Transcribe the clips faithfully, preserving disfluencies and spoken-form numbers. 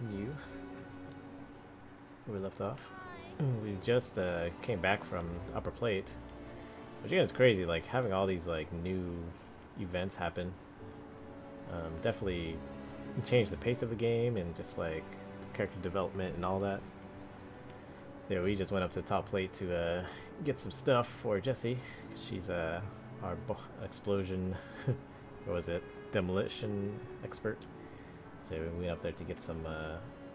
continue where we left off. We just uh, came back from Upper Plate, which again is crazy. Like having all these like new events happen, um, definitely changed the pace of the game and just like character development and all that. So yeah, we just went up to the top plate to uh, get some stuff for Jessie. She's uh, our explosion, what was it, demolition expert. So we went up there to get some, uh,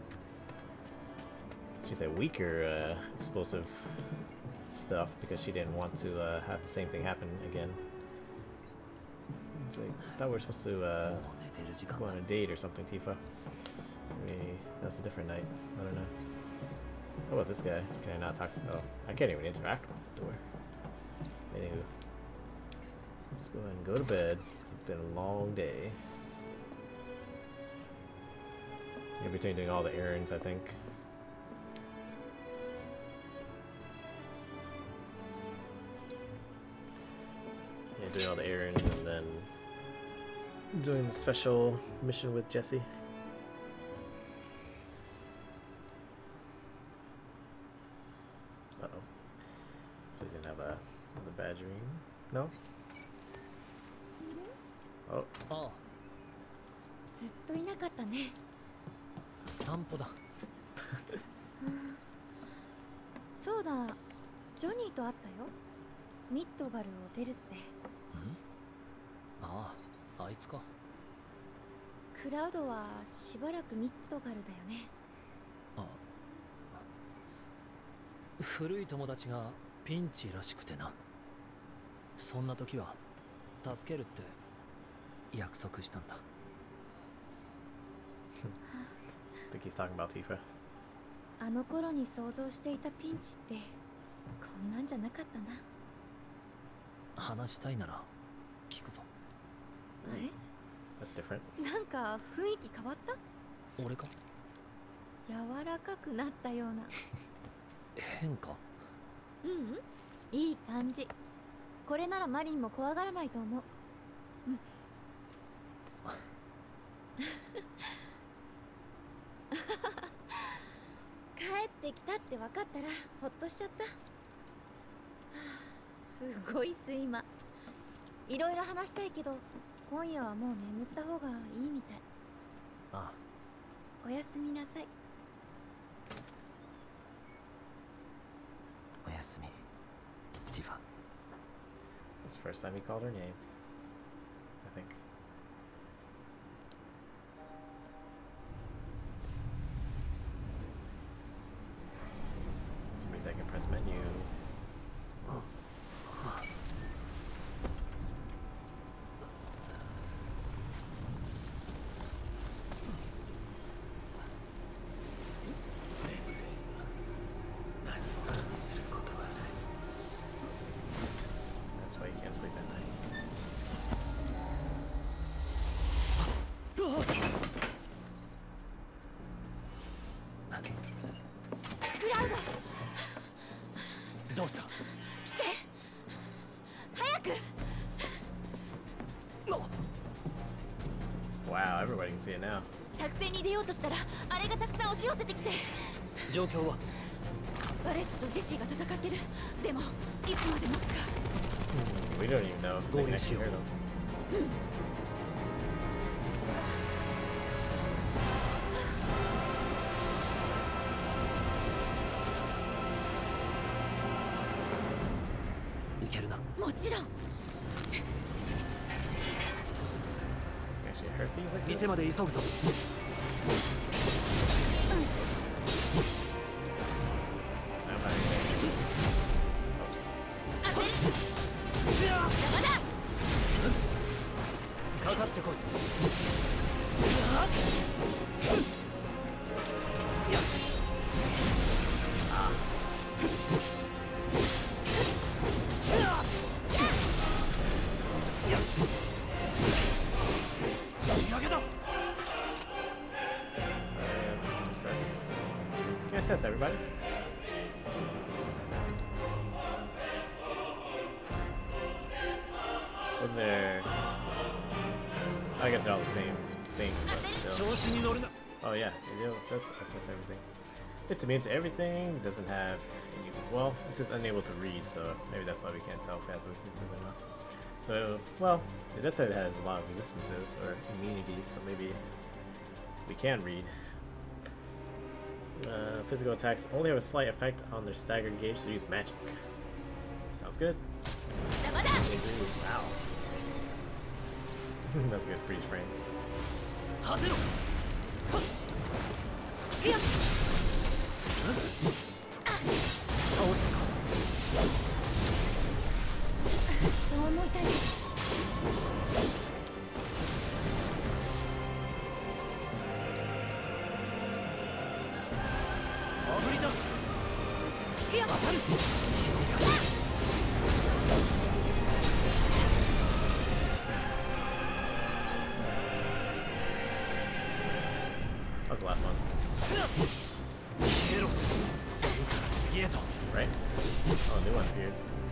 she said weaker uh, explosive stuff because she didn't want to uh, have the same thing happen again. It's like, I thought we were supposed to uh, go on a date or something, Tifa. Maybe that's a different night. I don't know. How about this guy? Can I not talk? Oh, I can't even interact with the door. Anywho, let's go ahead and go to bed. It's been a long day. In between doing all the errands, I think. Yeah, doing all the errands and then doing the special mission with Jessie. Uh oh. She's gonna have a, another bad dream. No? Oh. Oh. ずっといなかったね。 散歩だ。 そうだ、ジョニーと会ったよ。ミッドガルを出るって。 ん？ああ、あいつか。 クラウドはしばらくミッドガルだよね。 あ、古い友達がピンチらしくてな。そんな時は助けるって約束したんだ。 I think he's talking about Tifa. あの頃に想像していたピンチってこんなんじゃなかったな。 話したいなら聞くぞ。 あれ？ That's different. なんか雰囲気変わった？ 俺か？ 柔らかくなったような。 変か？ うんうん、いい感じ。これならマリンも怖がらないと思う。うん。帰ってきたって分かったらほっとしちゃった。はあ、すごい睡魔。いろいろ話したいけど今夜はもう眠った方がいいみたい。 ああ。 おやすみなさい。 おやすみ、ティファ。 That's the first time he called her name, I think. Somebody's I can press menu. That's why you can't sleep at night. Cloud! どうした？ 来て！早く！ Wow, everybody can see it now. 作戦に出ようとしたらあれがたくさん押し寄せてきて。 状況は？ バレットとジェシーが戦ってる。でもいつまで持つか。 We don't even know if they can actually hear them. いけるな。 もちろん。 Can actually hurt these like this? 店まで急ぐぞ。 I'm not even Oops. かかってこい。 Let's assess. Can I assess everybody? Was there... I guess they're all the same thing, but still. Oh yeah, it does assess everything. It's immune to everything. Doesn't have any, well, it says unable to read, so maybe that's why we can't tell if it has weaknesses or not. So, well, it does say it has a lot of resistances or immunities, so maybe we can read. Uh, physical attacks only have a slight effect on their staggered gauge, so use magic. Sounds good. Wow. That's a good freeze frame. That was the last one. Right? Oh, new one appeared.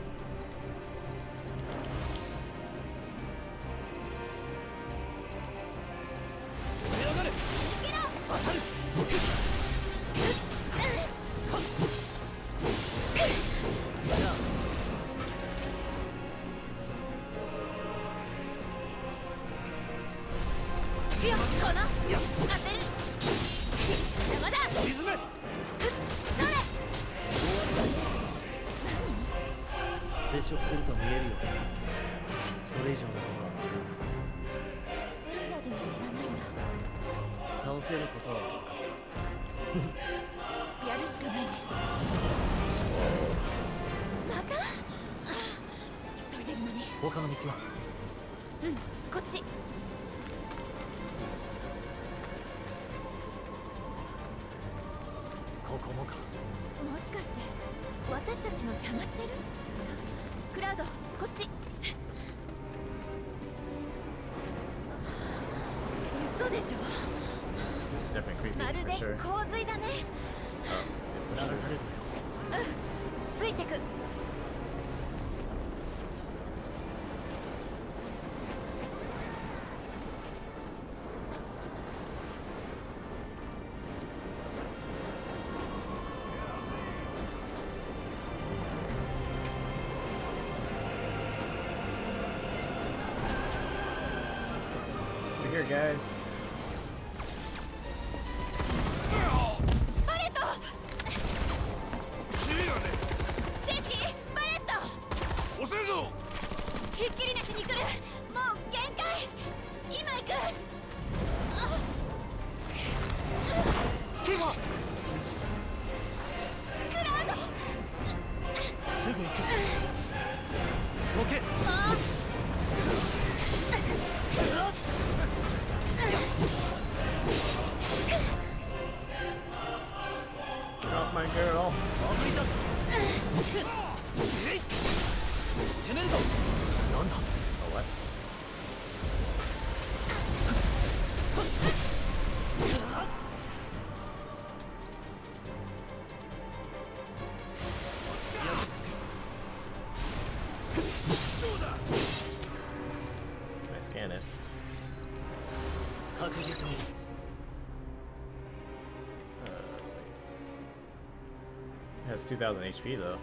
Here, guys. Has two thousand H P though.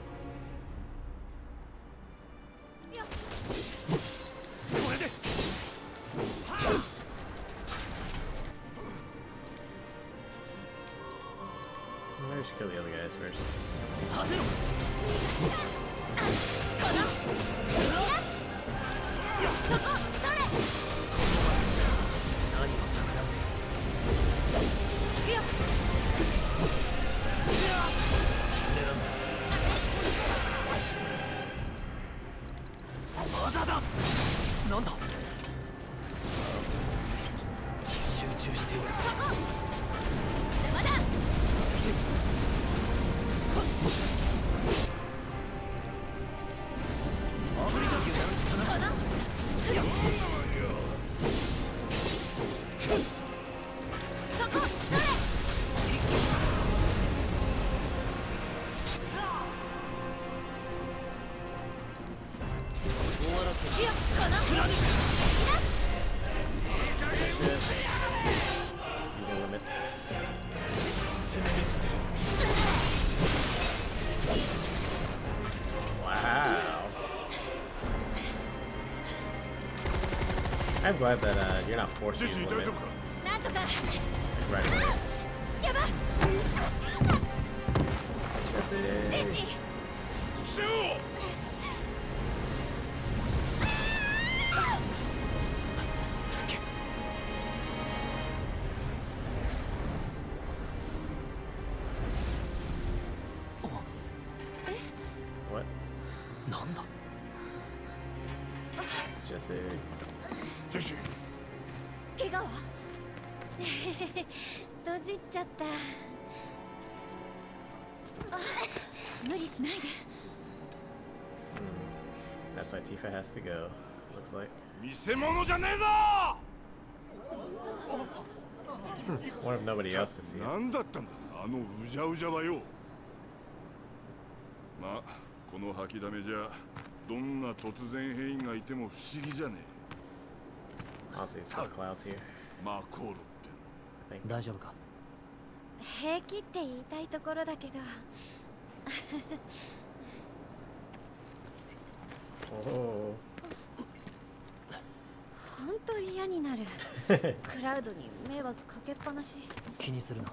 Maybe we should kill the other guys first. Using limit. I'm glad that uh, you're not forced to use limit right away. Jesse! What? Jesse. Jesse. 怪我は閉じっちゃった。無理しないで。 Hmm. That's why Tifa has to go. Looks like. 見せ物じゃねえぞ。 What if nobody else could see it? 何だったんだあのうじゃうじゃはよ。まあこの吐きだめじゃどんな突然変異がいても不思議じゃねえ。 Honestly, it's just clouds here. マコールっての。 大丈夫か？ 平気って言いたいところだけど。 Oh. 本当嫌になる。クラウドに迷惑かけっぱなし。 気にするな。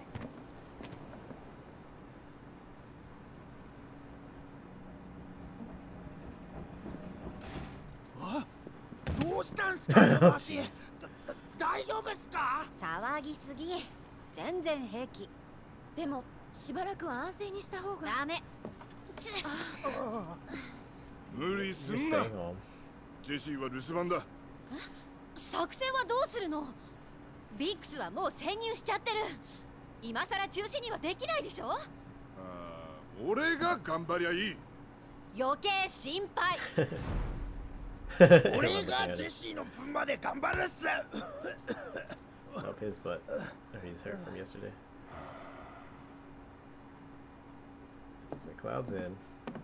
あ、どうしたんすか？私、大丈夫っすか？ 騒ぎすぎ。全然平気。でもしばらくは安静にした方が。ダメ。 無理すんな。ジェシーは留守番だ。 作戦はどうするの？ビックスはもう潜入しちゃってる。今さら中止にはできないでしょ。ああ、俺が頑張りゃいい。 余計心配。 俺がジェシーの分まで頑張るっす。 Up his butt. He's hurt from yesterday. It's like clouds in.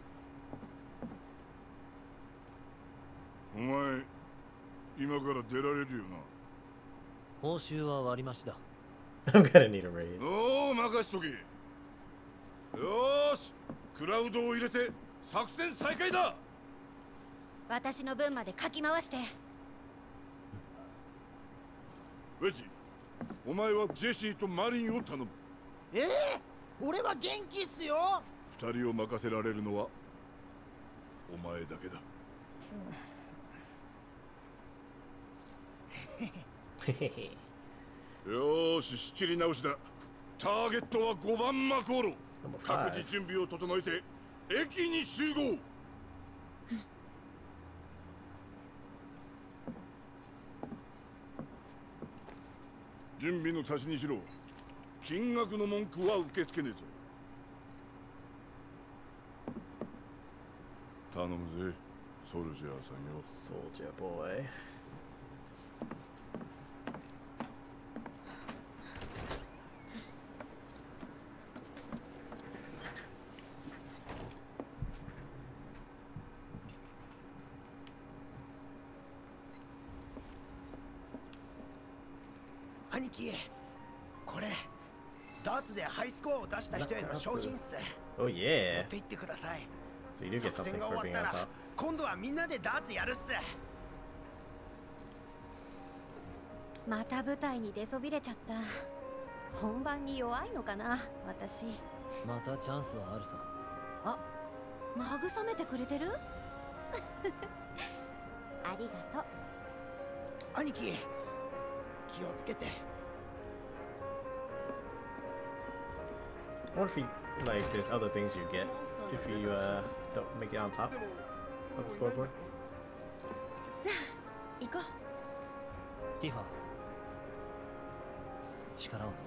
お前、今から出られるよな。 報酬は割り増しだ。 I'm gonna need a raise. おお、任しとけ。よーし、クラウドを入れて作戦再開だ。 私の分までかき回して。 ウェッジ、お前はジェシーとマリンを頼む。 ええー、俺は元気っすよ。 二人を任せられるのはお前だけだ。よーし、仕切り直しだ。ターゲットはごばんマコーロ。各自準備を整えて駅に集合。準備の足しにしろ。金額の文句は受け付けねえぞ。頼むぜ、ソルジャーさんよ。 Soldier boy. "兄貴、これダーツでハイスコアを出した人への商品っす。 Oh 持 yeah. って行ってください。 So you do get 作 something 戦が for 終 being わった on ら top. 今度はみんなでダーツやるっす。 また舞台に出そびれちゃった。本番に弱いのかな、私。 またチャンスはあるさ。 あ、慰めてくれてる？ありがとう。 兄貴、気をつけて。 I wonder if you, like, there's other things you get if you uh, don't make it on top of the scoreboard. さあ、行こう。 ティファ、力を抜こ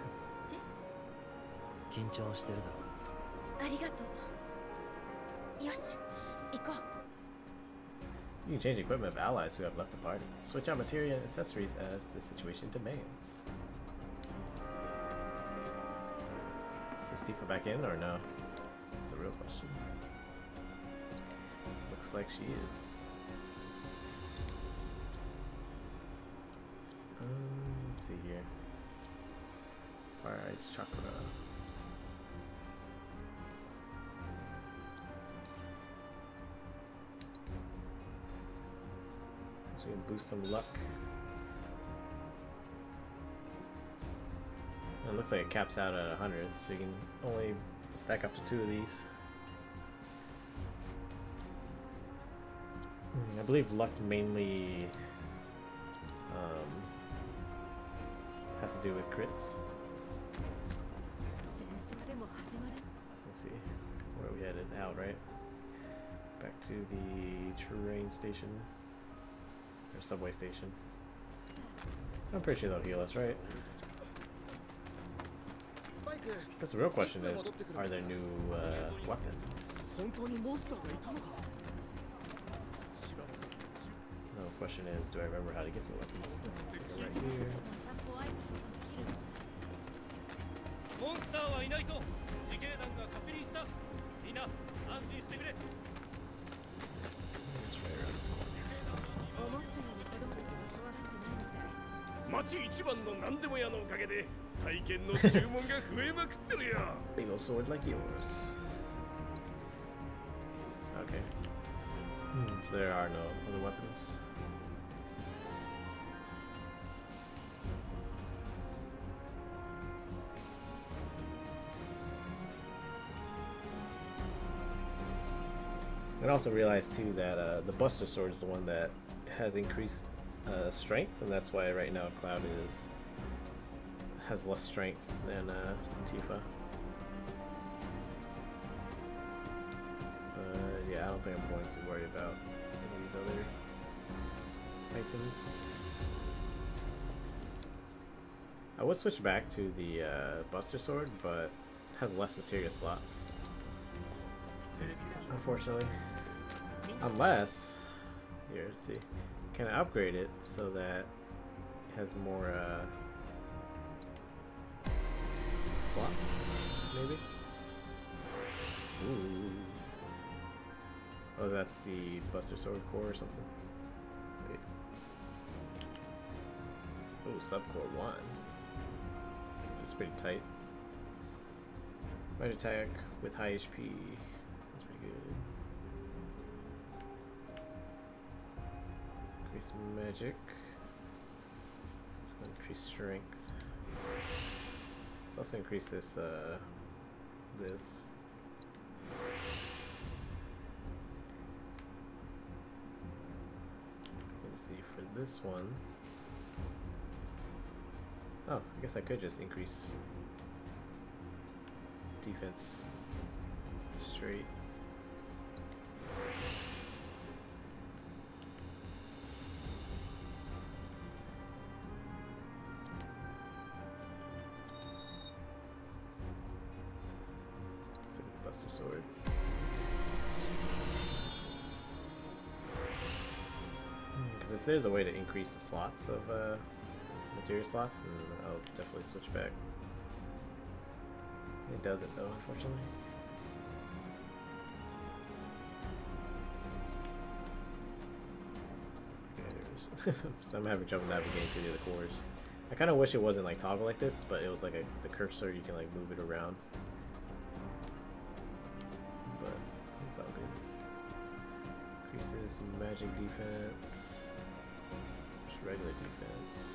う。緊張してるだろ。 ありがとう。よし、行こう。 You can change the equipment of allies who have left the party. Switch out material and accessories as the situation demands. So is Tifa back in or no? That's the real question. Looks like she is. Um, let's see here. Fire Ice Chakra. So we can boost some luck. And it looks like it caps out at one hundred, so you can only stack up to two of these. I believe luck mainly um, has to do with crits. Let's see, where are we headed? Out, right? Back to the train station or subway station. I'm pretty sure they'll heal us, right? Guess the real question is, are there new uh, weapons? No, the question is, do I remember how to get to the weapons? Take it right here. It's right around this corner. 町一番の何でも屋のおかげで体験の注文が増えまくってるよ。 Big old sword like yours. Okay. Hmm, so there are no other weapons. And also realized too that uh, the Buster Sword is the one that has increased uh, strength, and that's why right now Cloud is has less strength than uh, Tifa. But yeah, I don't think I'm going to worry about any of these other items. I would switch back to the uh, Buster Sword, but it has less materia slots, unfortunately. Unless, here, let's see, can I upgrade it so that it has more uh, slots, maybe? Ooh. Oh, is that the Buster Sword core or something? Wait. Oh, subcore one. That's pretty tight. Magic attack with high H P. That's pretty good. Increase magic. Let's increase strength. Let's also increase this, uh, this. Let me see, for this one. Oh, I guess I could just increase defense straight. Buster Sword. Because if there's a way to increase the slots of uh, materia slots, then I'll definitely switch back. It doesn't though, unfortunately. Okay, so I'm having trouble navigating through the other cores. I kind of wish it wasn't like toggle like this, but it was like a, the cursor, you can like move it around. But it's all good. Increases magic defense, just regular defense.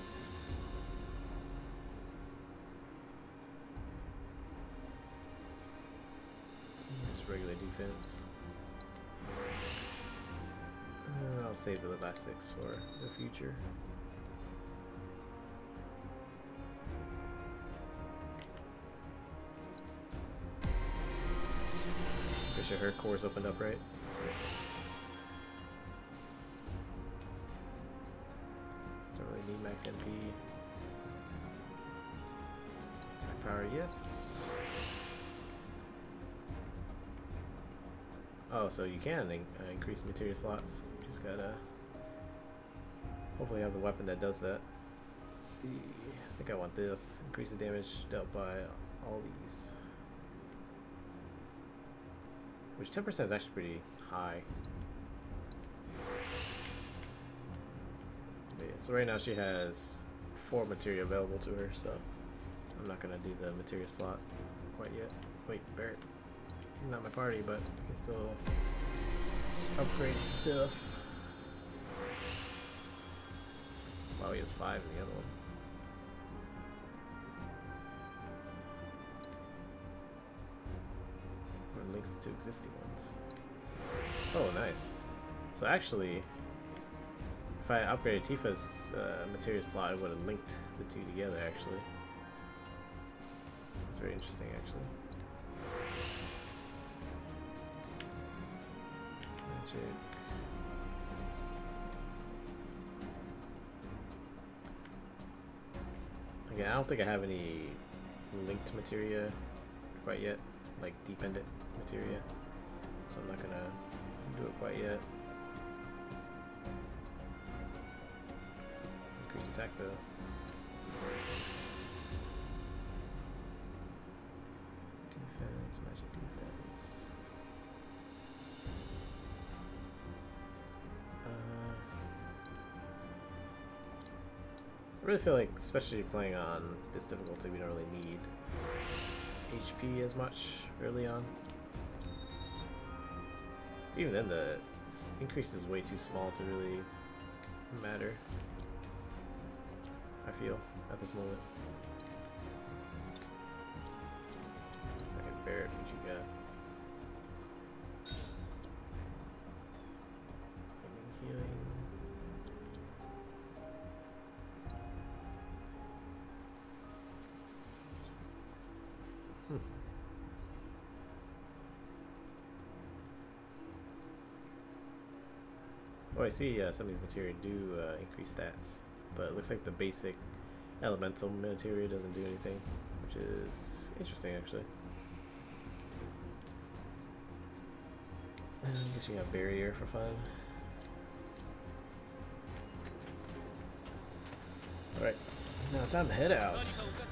Just regular defense. Uh, I'll save the elastics for the future. Pretty sure her core's opened up, right? Don't really need max M P. Attack power, yes. Oh, so you can in uh, increase materia slots. You just gotta hopefully have the weapon that does that. Let's see. I think I want this. Increase the damage dealt by all these. Which ten percent is actually pretty high. But yeah, so right now she has four materia available to her, so I'm not gonna do the materia slot quite yet. Wait, Barrett. He's not my party, but I can still upgrade stuff. he has five in the other one. Or links to existing ones. Oh, nice. So actually, if I upgraded Tifa's uh, materia slot, I would have linked the two together, actually. It's very interesting, actually. Magic. Again, I don't think I have any linked materia quite yet, like dependent materia, so I'm not gonna do it quite yet. Increase attack though. Defense, magic defense. Uh, I really feel like, especially playing on this difficulty, we don't really need H P as much early on. Even then, the increase is way too small to really matter, I feel, at this moment. Okay, Barrett, what you got? Healing. Hmm. Oh, I see uh, some of these materia do uh, increase stats, but it looks like the basic elemental materia doesn't do anything, which is interesting, actually. I guess you got barrier for fun. Alright, now it's time to head out.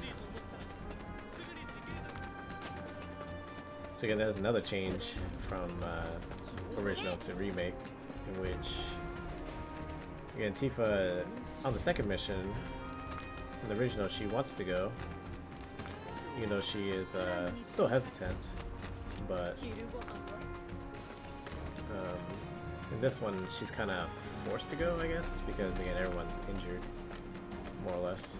So again, there's another change from uh, original to remake, in which, again, Tifa, on the second mission, in the original, she wants to go, even though she is uh, still hesitant, but um, in this one, she's kind of forced to go, I guess, because, again, everyone's injured, more or less.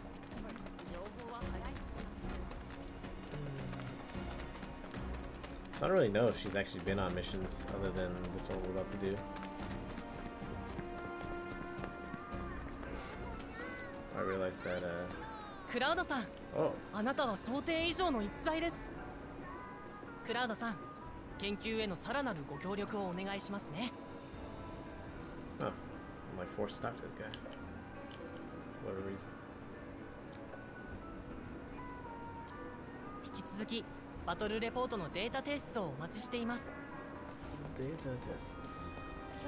So I don't really know if she's actually been on missions other than this one we're about to do. I realized that, uh... クラウドさん、 oh. あなたは想定以上の逸材です。クラウドさん、研究へのさらなるご協力をお願いしますね。 Oh, I'm like forced to talk to this guy. For whatever reason. 引き続き、バトルレポートのデータ提出をお待ちしています。 Data tests.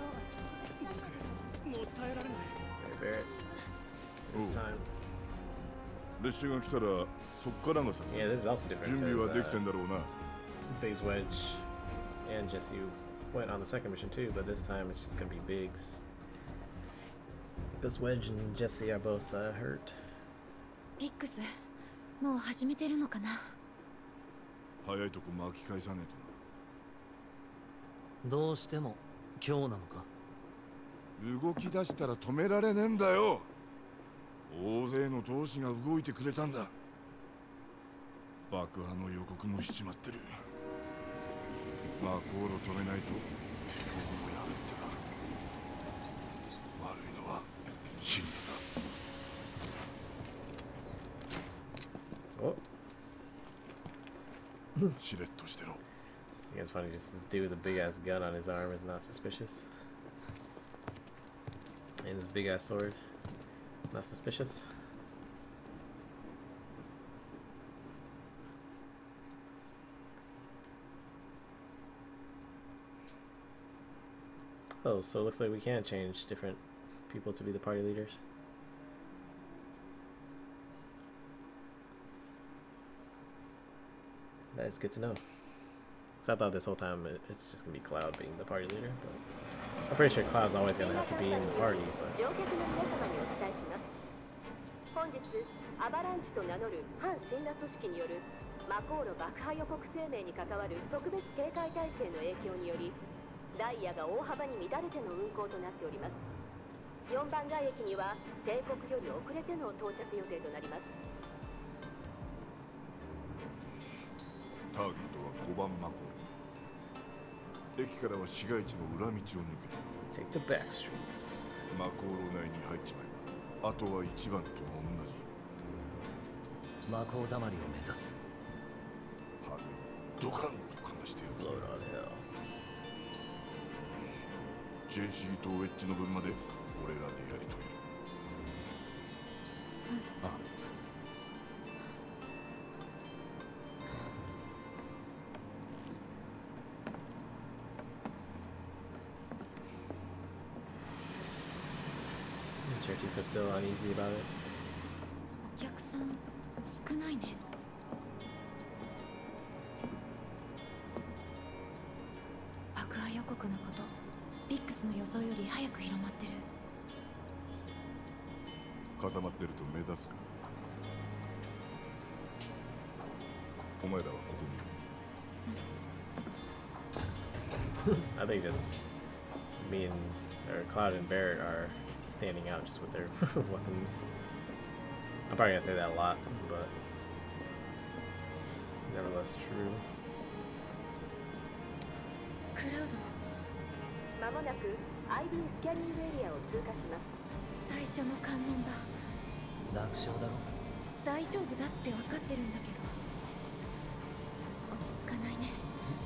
もう耐えられない。 Okay, Barrett. This time. 列車が来たらそっからが先。 Yeah, this is also different. 準備はできてん Uh, だろうな。 Biggs, Wedge, and Jesse went on the second mission too, but this time it's just gonna be Biggs. Because Wedge and Jesse are both uh, hurt. ビックス、もう始めてるのかな。 早いとこ巻き返さねえとな。 どうしても今日なのか。 動き出したら止められねえんだよ。大勢の同志が動いてくれたんだ。爆破の予告もしちまってる。まあ航路止めないと今日もやるってな。悪いのは真理だ。 Oh. しれっとしてろ。 I think it's funny, just this dude with a big ass gun on his arm is not suspicious. And his big ass sword, not suspicious. Oh, so it looks like we can change different people to be the party leaders. That is good to know. Because I thought this whole time it, it's just going to be Cloud being the party leader. But I'm pretty sure Cloud's always going to have to be in the party. But... 本日アバランチと名乗る反神羅組織による魔航路爆破予告声明に関わる特別警戒態勢の影響によりダイヤが大幅に乱れての運行となっております。 よんばん街駅には定刻より遅れての到着予定となります。 ターゲットはごばんマコール。駅からは市街地の裏道を抜けて Take the back streets. マコール内に入っちまえば、あとはいちばんと同じ。 魔法だまりを目指す。 羽ドカンとかましてやる。 Load on hell. ジェイシー とウェッジの分まで俺らでやりとり。 あ、 Tifa's still uneasy about it. お客さん少ないね。爆破予告のこと、ビックスの予想より早く広まってる。 固まってると目立つか。お前らはここにいる。 I think just me and or Cloud and Barrett are standing out just with their weapons. I'm probably gonna say that a lot, but it's nevertheless true. クラウド、 まもなく アイディー スキャニングエリアを通過します。 最初の観音だ。 楽勝だろ。 大丈夫だって分かってるんだけど、落ち着かないね。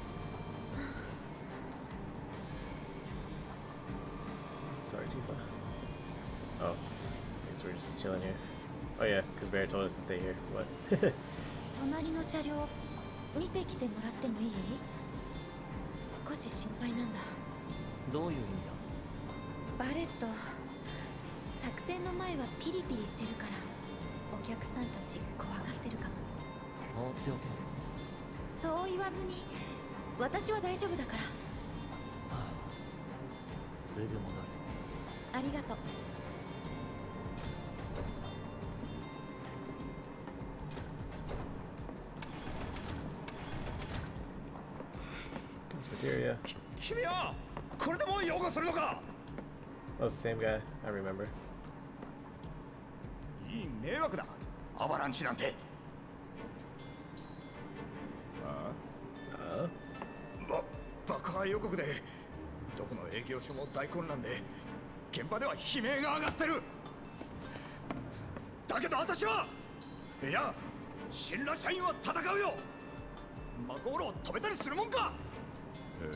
Sorry, Tifa. Oh, I guess we're just chilling here. Oh yeah, because Barrett told us to stay here. What? 隣の車両見てきてもらってもいい？少し心配なんだ。 どういう意味だ。 バレット、作戦の前はピリピリしてるからお客さんたち怖がってるかも。 放っておけ。 そう言わずに、私は大丈夫だから。 ああ、すぐ戻る。 ありがとう。 Cafeteria. 君はこれでも擁護するのか。 Oh, it's the same guy. I remember. いい迷惑だ、アバランチなんて。 あ Uh, ば爆破予告でどこの営業所も大混乱で現場では悲鳴が上がってる。だけど私はいや信頼社員は戦うよ。マコールを止めたりするもんか。 え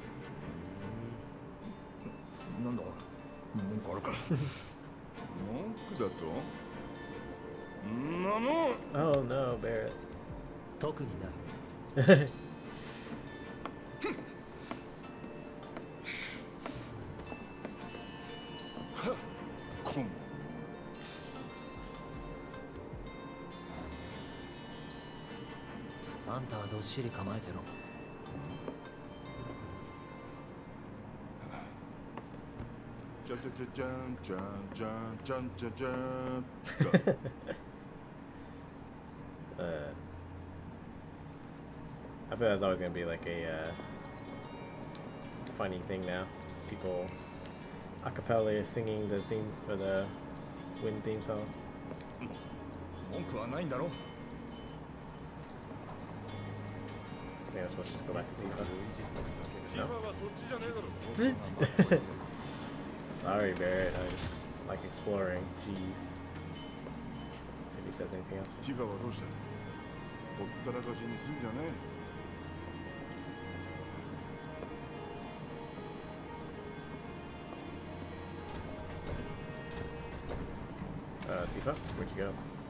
なんだ文句あるか。 ー、文句だとんなもん。 oh no, Barrett. 特にない。 こんあんたはどっしり構えてろ。 じゃじゃじゃじゃんじゃんじゃんじゃんじゃじゃん。 uh, I feel that's always gonna be like a uh, funny thing now. Just people a cappella singing the theme or the wind theme song. 文句はないんだろ。 I think I'm supposed to just go back to ティ Tifa. ファ No. はそっちじゃねえだろ。 Sorry, Barrett. I just like exploring. Jeez. See if he says anything else. ティファはどうした？ほったらかしにすんじゃね Uh, Tifa, where'd you go?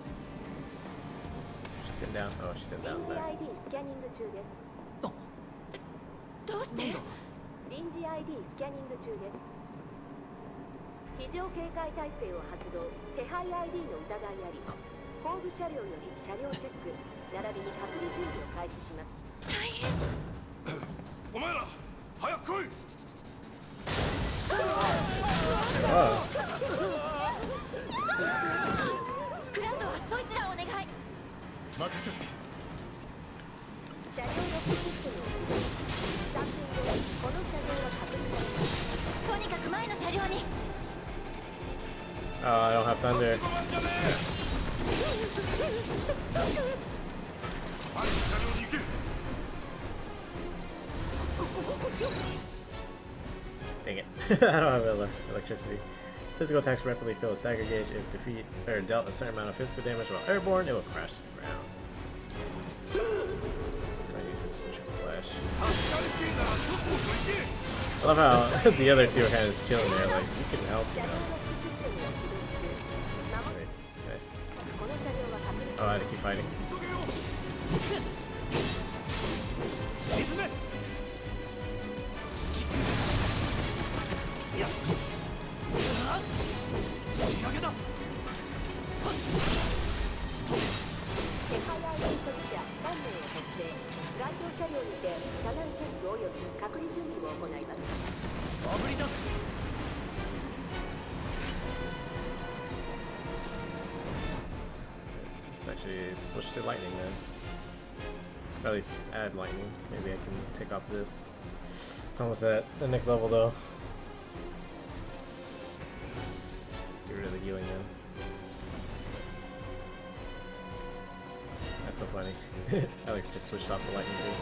She's sitting down. Oh, she's sitting down 臨時 back. アイディー スキャニング中です。 どうして？ 臨時 アイディー スキャニング中です。非常警戒態勢を発動。手配 アイディー の疑いあり。後部車両より車両チェック並びに隔離準備を開始します。 大変。 え。お前ら早く来い。 Oh, クラウドはそいつらお願い。 任せる。 車両ロックシステムを起動。さんぷんごこの車両は確認されます。 とにかく前の車両に。 Oh, I don't have thunder. Dang it. I don't have ele electricity. Physical attacks rapidly fill a stagger gauge. If defeat or dealt a certain amount of physical damage while airborne, it will crash to the ground. So I use this trick slash. I love how the other two are kind of just chilling there, like, you can help, you know. Wait, nice. Oh, I had to keep fighting. Let's actually switch to lightning then. Or at least add lightning. Maybe I can take off this. It's almost at the next level though. Let's get rid of the healing then. That's so funny. I like just switched off the lightning too.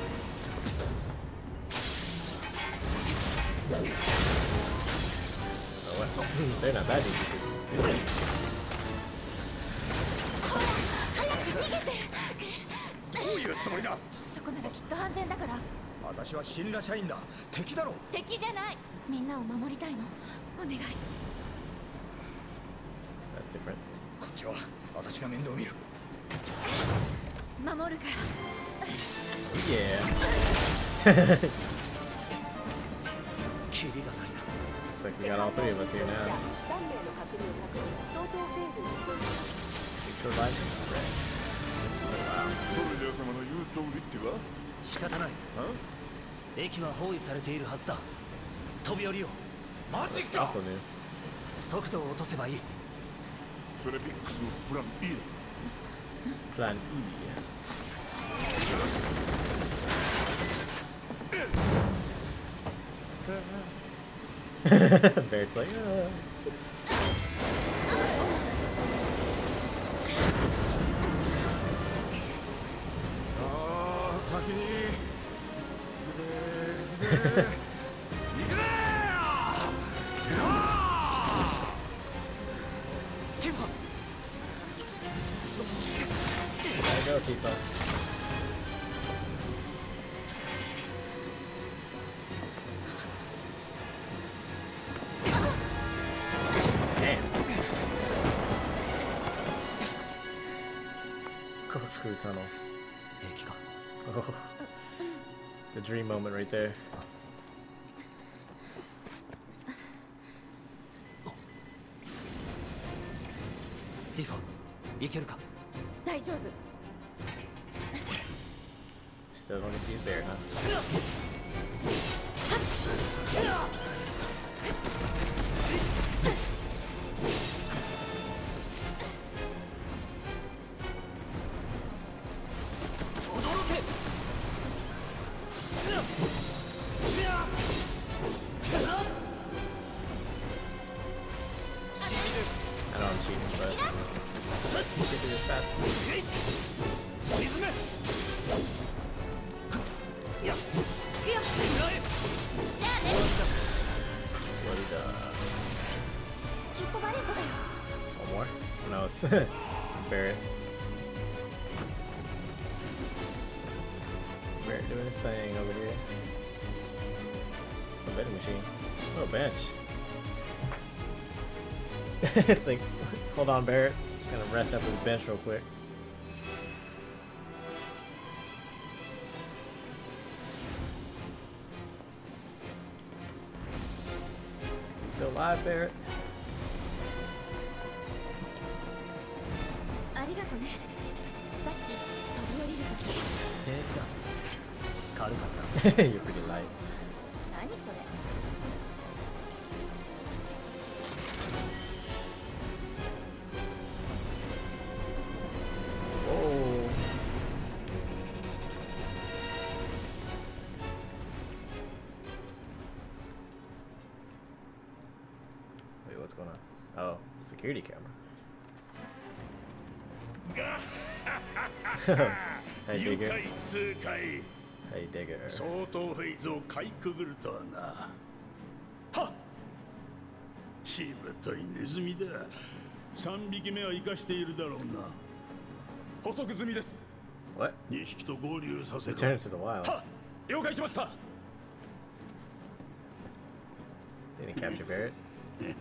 Oh, what? They're not that easy. そこならきっと安全だから。 私は死んだ社員だ。敵だろ。 敵じゃない。みんなを守りたいの。お願い。 That's different. こっちは私が面倒見る。 守るから。 Yeah. キリがないな。 Looks like we got all three of us here now. Picture life. Wow. トルジャー様の言う通りっては仕方ない。駅は包囲されているはずだ。飛び降りよう。 マジ That's か。 also new. 速度を落とせばいい。 それビックスのプラン E だ。 Plan E. Barrett's like, uh. 先に行くぜ行くぜ行くぜ There you go, Tifa. Damn. Corkscrew tunnel. 駅か。 Oh, the dream moment right there. ティファ、いけるか。 大丈夫。 Still don't get to use Barrett, huh? I know I'm cheating, but let's get through this fast. What is uh? きっとバレットだよ。 One more? No, it's Barrett. Barrett doing his thing over here. A vending machine. Oh, bench. It's like, hold on, Barrett. He's gonna rest up his bench real quick. You still alive, Barrett? ありがとね。さっき飛び降りるとき。 平気だ。軽かった。 You're pretty light. 何それ。 Whoa. Wait, what's going on? Oh, security camera. Hey, Digger. Hey, Digger. 相当フェイズをかいくぐるとはな。はっ、しぶといネズミだ。三匹目は生かしているだろうな。 捕捉済みです。 What? 二匹と合流させろ。 Return to the wild. はっ、了解しました。 Did he capture Barrett? Yeah,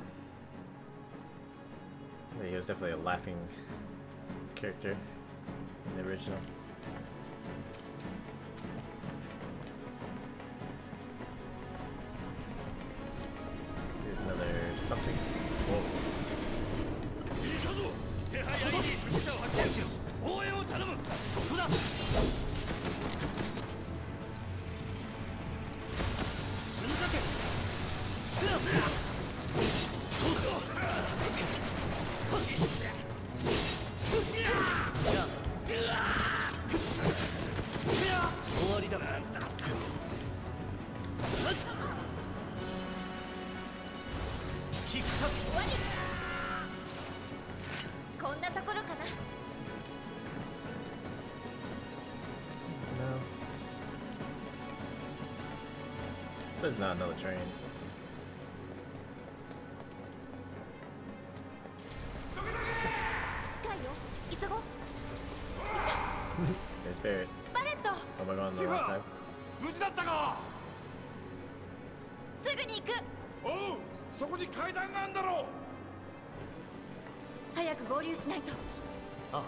he was definitely a laughing character in the original. Let's see, there's another something. Whoa. 応援を頼む。そこだ。終わりだ。キックサッ終わり。こんなところかな。 Anything else? There's not another train. There's Barrett. Oh my god, on the wrong side. 無事だったか。 すぐに行く。 おう、そこに階段があるんだろう。 早く合流しないと。 あ。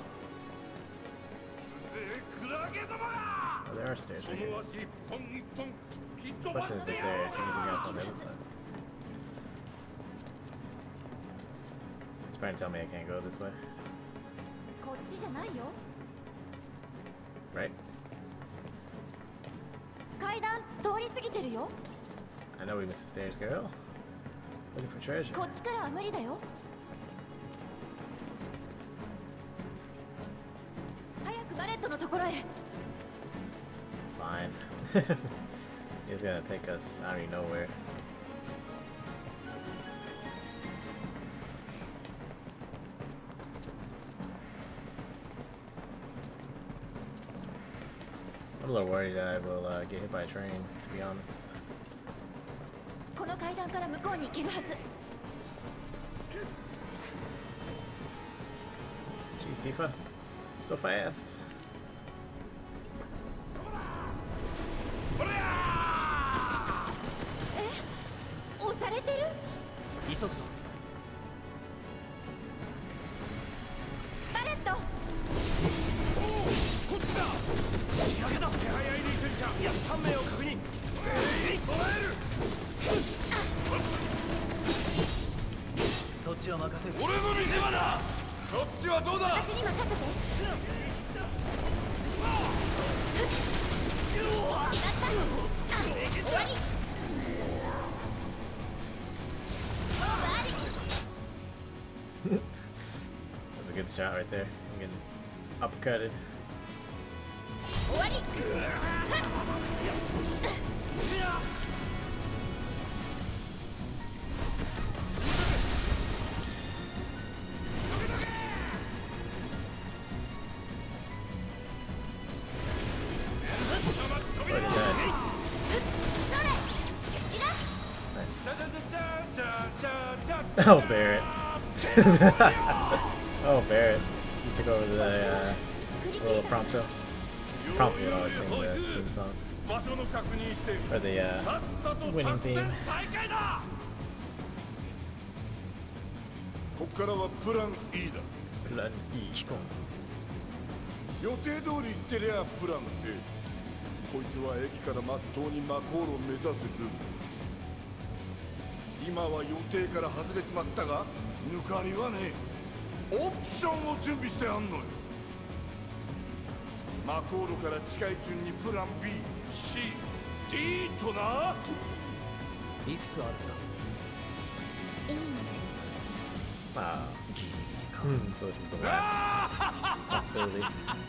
えー、クラゲどもが。 Oh, there are stairs そ right here. の足一本一本きっと Question is, is there anything else on the other side? It's trying to tell me I can't go this way. こっちじゃないよ。 Right? 階段通り過ぎてるよ。 I know we missed the stairs, girl. Looking for treasure. こっちからは無理だよ。早くバレットのところへ。 Fine. He's gonna take us I don't even know where. I'm a little worried that I will uh, get hit by a train, to be honest. この階段から向こうに行けるはず。 Jeez, Tifa. So fast. え、押されてる？ 急ぐぞ。 バレット。 こっちだ。仕掛けだ。手配 アイディー 戦車。いや、さん名を確認。全員捕らえる。 そっちは任せる。 俺の見せ場だ。そっちはどうだ。 私に任せて。決まった。終わり。 That's a good shot right there. I'm getting uppercutted. 終わり。 Already dead. Oh, Barrett. Oh, Barrett. You took over the uh, little prompto. Prompto would always sing the theme song. Or the uh, winning theme. ここからはプラン E だ。 Plan E. 予定通り行ってりゃプラン A。こいつは駅からまっとうにマコールを目指すルート。今は予定から外れちまったが、抜かりはねえ。オプションを準備してあんのよ。マコールから近い順にプラン B、C、D とな。 いくつあるんだ。 いいの。 Wow. ギリギリか。 Hmm, so this is the last possibility.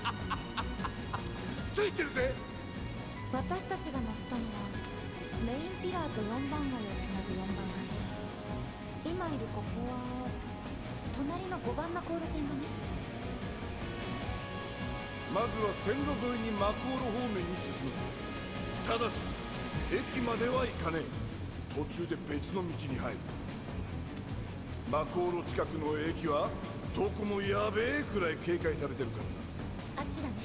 ついてるぜ。 私たちが乗ったのはメインピラーとよんばん街をつなぐよんばん街。今いるここは隣のごばんマコール線だね。 まずは線路沿いにマコール方面に進む。ただし駅までは行かねえ。途中で別の道に入る。マコール近くの駅はどこもやべえくらい警戒されてるからな。 あっちだね。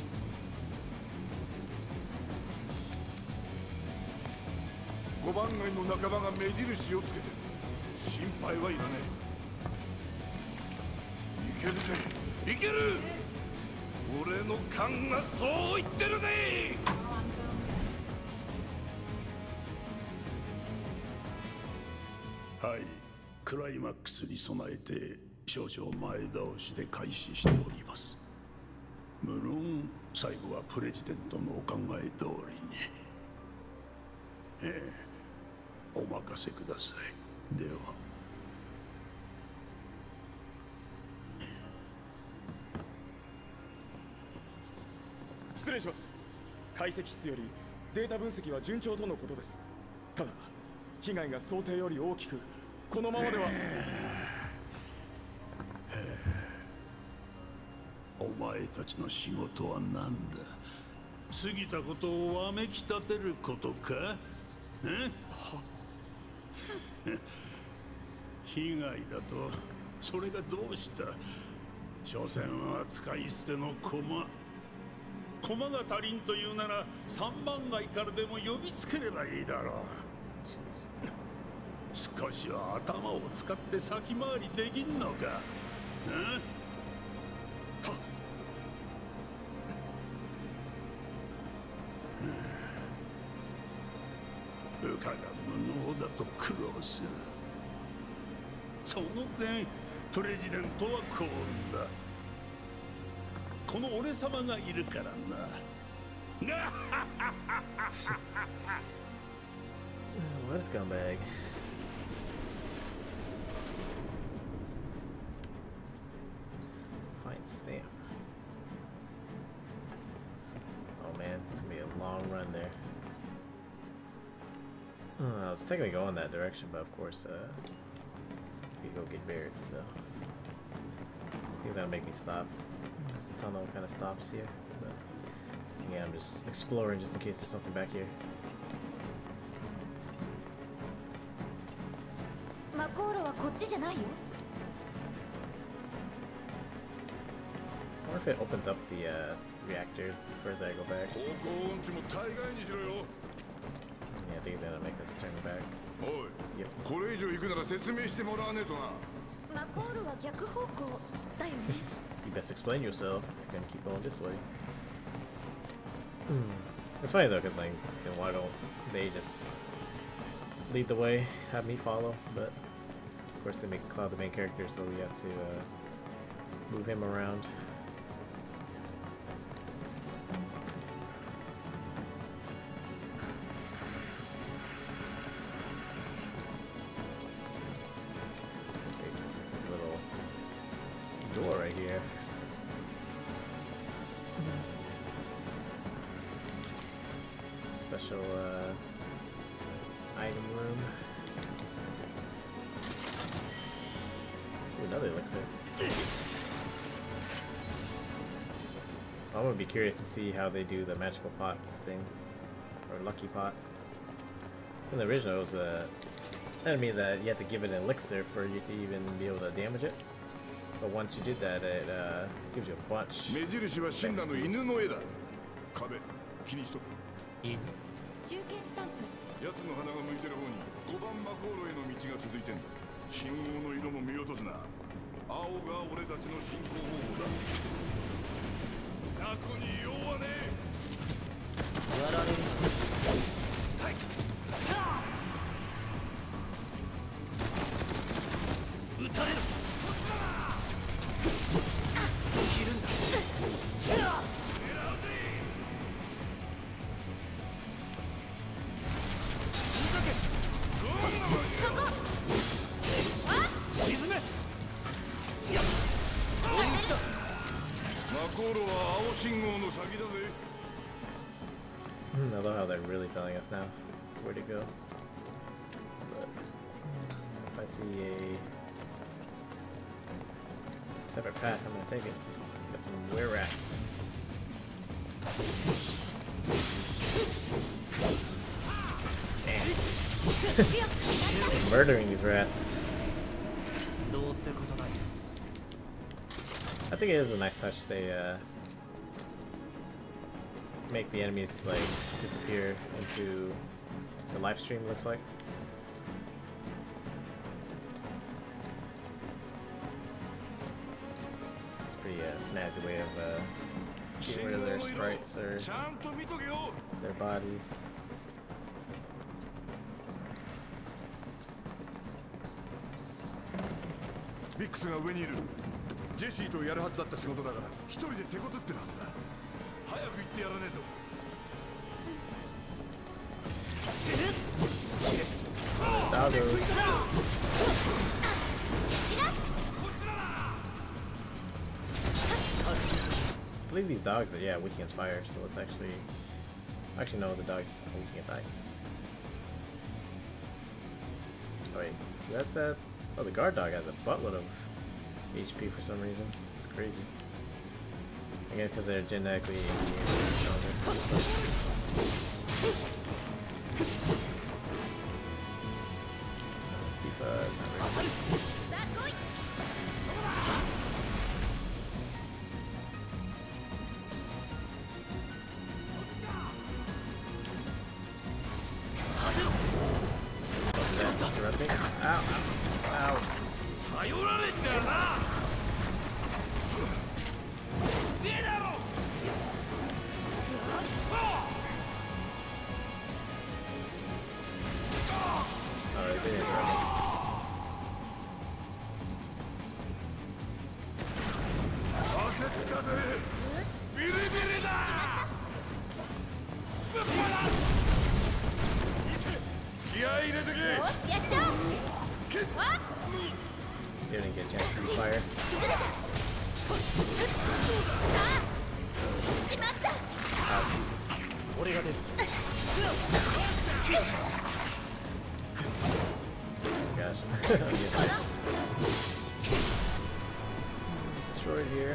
ごばん街の仲間が目印をつけてる。心配はいらねえ。いけるぜ、いける。俺の勘がそう言ってるぜ。 はい、クライマックスに備えて少々前倒しで開始しております。無論最後はプレジデントのお考え通りに。ええ、お任せください。では。 失礼します。解析室よりデータ分析は順調とのことです。ただ被害が想定より大きく、このままでは。 お前たちの仕事は何だ。過ぎたことをわめき立てることか。え被害だとそれがどうした。所詮は使い捨ての駒。駒が足りんというなら三番街からでも呼びつければいいだろう。少しは頭を使って先回りできんのか。えはっ。部下が無能だと苦労する。その点プレジデントは幸運だ。この俺様がいるからな。 What a scumbag. Find stamp. Oh man, it's gonna be a long run there. Uh, I was technically going that direction, but of course, uh, we go get buried, so I think that'll make me stop. Because the tunnel kind of stops here. But yeah, I'm just exploring just in case there's something back here. マコールはこっちじゃないよ。 I wonder if it opens up the uh, reactor further I go back. Yeah, I think it's gonna make us turn back. おい、 Yep. これ以上行くなら説明してもらわねえとな。 マコールは逆方向だよね。 You best explain yourself. You're gonna keep going this way. It's funny though, because like, then why don't they just lead the way, have me follow? But of course, they make Cloud the main character, so we have to uh, move him around. There's a little door right here. Special uh, item room. Ooh, another elixir. I'm gonna be curious to see how they do the magical pots thing, or lucky pot. In the original, it was a enemy that you had to give it an elixir for you to even be able to damage it. But once you did that, it uh, gives you a bunch. 目印は死んだの犬の絵だ。壁、気にしとく。 犬。 中継スタンプ。 奴の鼻が向いてる方にごばんマコールへの道が続いてんだ。信号の色も見落とすな。青が俺たちの進行方法だ。雑魚に用はねえ。 やられる。 はい。 撃たれる。切るんだ。 I love how they're really telling us now where to go. But if I see a Separate path, I'm gonna take it. Got some were rats. Damn. Murdering these rats. I think it is a nice touch. They uh, make the enemies like disappear into the live stream, looks like. It's a pretty uh, snazzy way of uh, getting rid of their sprites or their bodies. Mix が上にいる。ジェシーとやるはずだった仕事だから一人で手こずってるはずだ。早く行ってやらねえと。 Doggos. I believe these dogs are, yeah, weak against fire, so let's actually... Actually, no, the dogs are weak against ice. Oh, wait, that's that... Oh, the guard dog has a buttload of H P for some reason. It's crazy. Again, because they're genetically stronger. Tifa is not ready. Interrupting. Ow, ow, ow. Alright, they interrupt me. Still didn't get a chance to refire. Oh gosh. Destroyed here.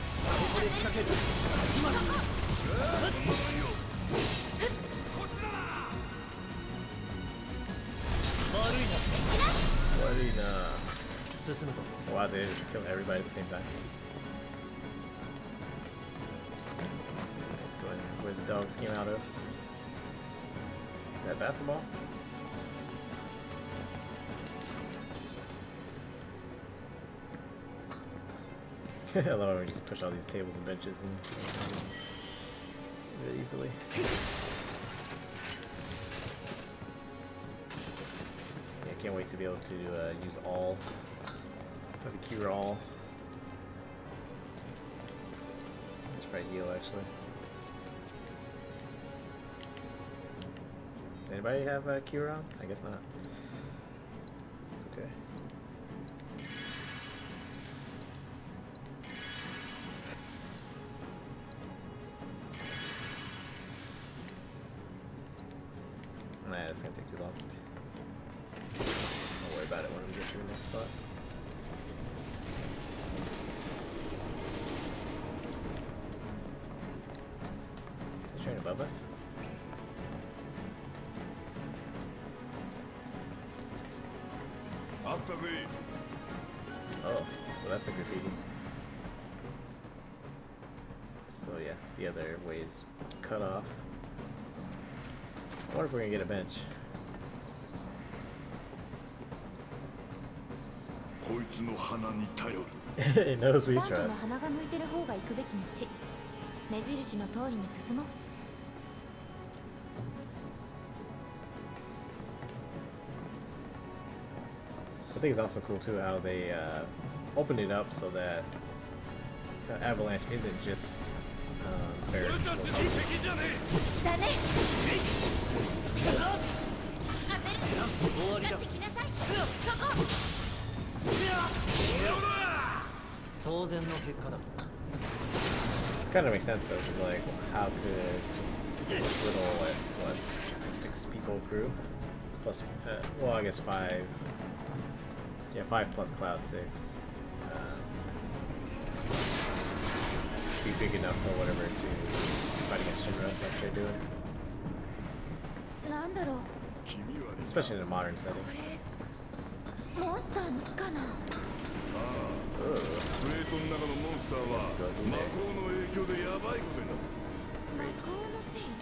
Wow, they just killed everybody at the same time. Let's go in where the dogs came out of. That basketball? I love how we just push all these tables and benches and really easily. Yeah, I can't wait to be able to uh, use all of the cure all. Let's try heal actually. Does anybody have a cure on? I guess not. It's okay. Nah, it's gonna take too long. Don't worry about it when we get to the next spot. Is he train above us? Oh, so that's the graffiti. So yeah, the other way is cut off. I wonder if we're gonna get a bench. It knows we trust. I think it's also cool too how they uh, opened it up so that uh, Avalanche isn't just um, very This kind of makes sense though, because like, how could just this little like, what six people crew plus uh, well I guess five. Yeah, five plus Cloud six. Um, big enough or whatever to fight against Shinra like they're doing. なんだろう。 Especially in a modern setting. モンスターの巣かな。 プレートの中のモンスターは魔法の影響でヤバいことになってる。 魔法のせい。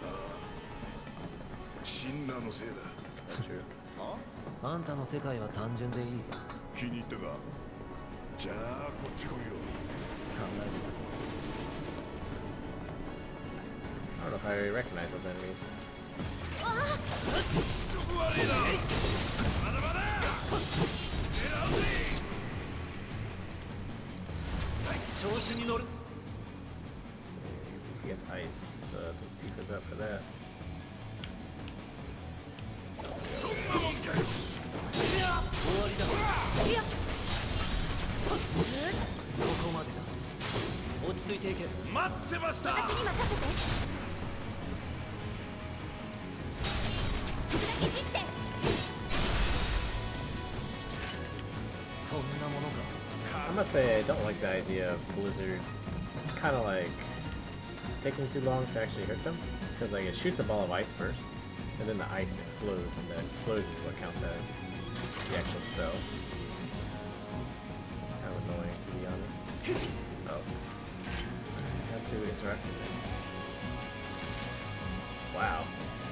シンラのせいだ。 That's true. あんたの世界は単純でいい。 気に入ったか。じゃあこっち来いよ。 考える。 I don't know if I recognize those enemies. 調子に乗る。 Let's see if he gets ice. Uh, I think Tifa's up for that. 終わりだ。ここまでだ。落ち着いていけ。 待ってました。 私に任せて。砕き散って。 こんなものか。 I must say I don't like the idea of Blizzard kind of like taking too long to actually hit them, because like it shoots a ball of ice first, and then the ice explodes, and the explosion is what counts as the actual spell. It's kind of annoying, to be honest. Oh, I had to interact with things. Wow.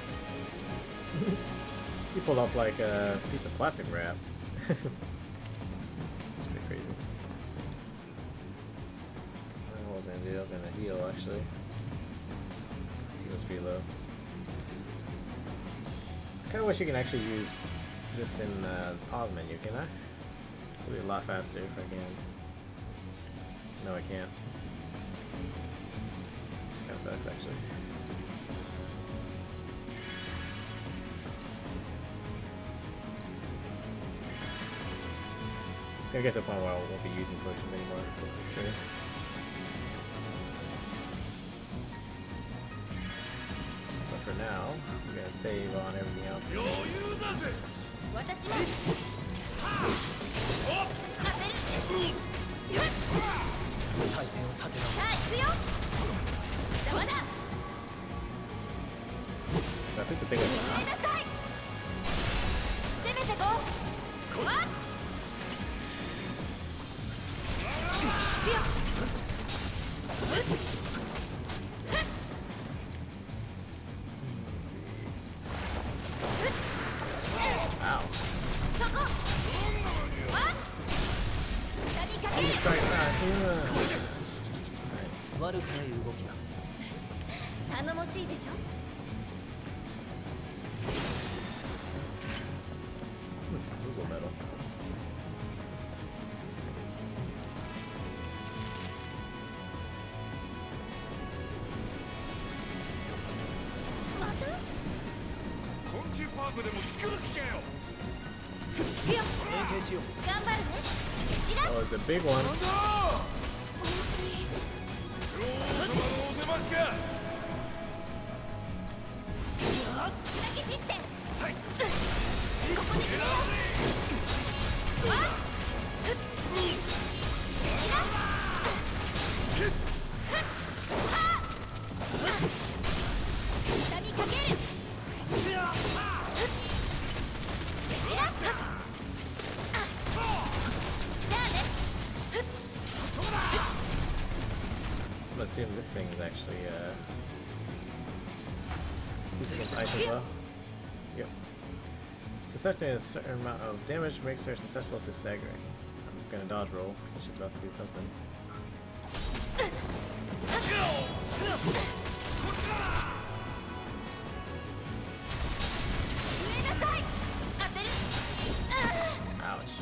He pulled up like a piece of plastic wrap. It's pretty crazy. I wasn't gonna do, I was gonna heal actually. T was pretty low. I kinda wish you can actually use this in the pause menu, can I? It'll be a lot faster if I can. No, I can't. Kinda sucks actually. It's gonna get to a point where I won't be using potions anymore. For sure. But for now, we're gonna save on everything else. 余裕だぜ。 私も。当てる。 対戦を立てろ。 さあ、行くよ。邪魔だ。 I think the big one. ごめんなさい。攻めてこう。わっ。 Let's see. Ow. He's trying that. Nice. 悪くない動きだ。 頼もしいでしょ。 Google medal. Oh, it's a big one. I'm assuming this thing is actually uh this against ice as well. Yep. Susceptible to a certain amount of damage makes her susceptible to staggering. I'm gonna dodge roll. She's about to do something. Ouch.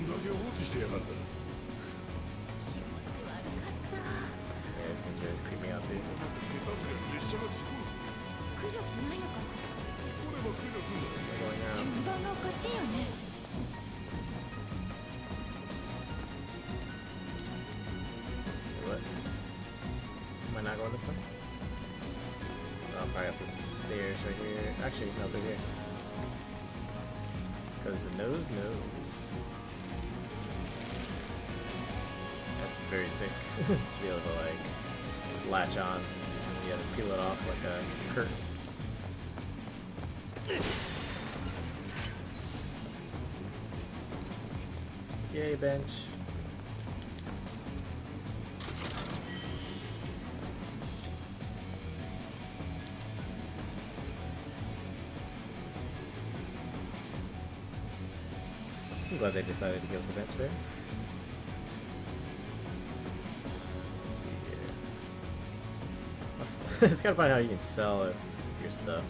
んだけ放置してやがった。 気持ち悪かった。 Yeah, this thing's really creeping out too. 下手すりゃ列車が事故る。 駆除しないのか。 これば駆除すんだ。 We're going out. 順番がおかしいよね。 What? Am I not going this way? Oh, I'm probably up the stairs right here. Actually, no, through here. Because the nose knows. That's very thick to be able to like latch on. You have to peel it off like a curtain. Yay, bench. I'm glad they decided to give us a bench there. Let's see here. It's kind of funny how you can sell it, your stuff.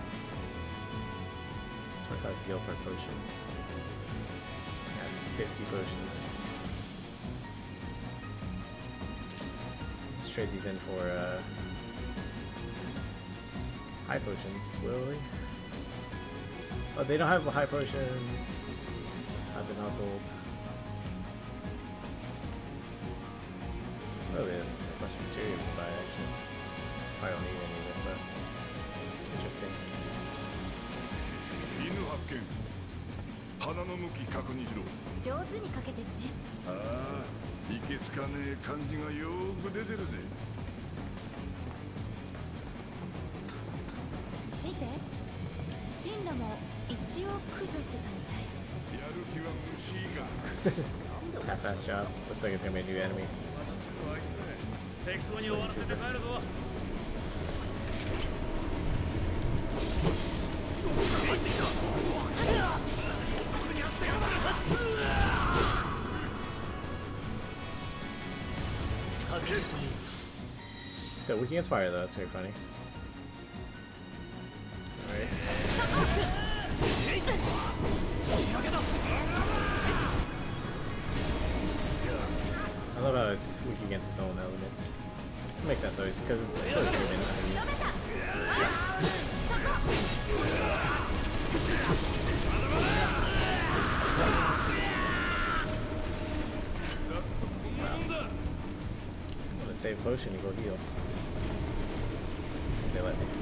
twenty-five gil per potion. Got fifty potions. Let's trade these in for uh, high potions, will we? Oh, they don't have high potions. I've been hustled. Oh, there's a bunch of material to buy actually. Probably don't need any of it, but interesting. 犬発見。鼻の向き確認しろ。 上手にかけてるね。 ああ、いけすかねえ感じがよーく出てるぜ。 見て。シンラも一応駆除してたみたい。 やる気は虫が。 Half-assed job. Looks like it's gonna be a new enemy. 適当に終わらせて帰るぞ。 So weak against fire though, that's very funny. Alright. I love how it's weak against its own element. It makes sense though, because it's still human. I want to save potion and go heal. They let me.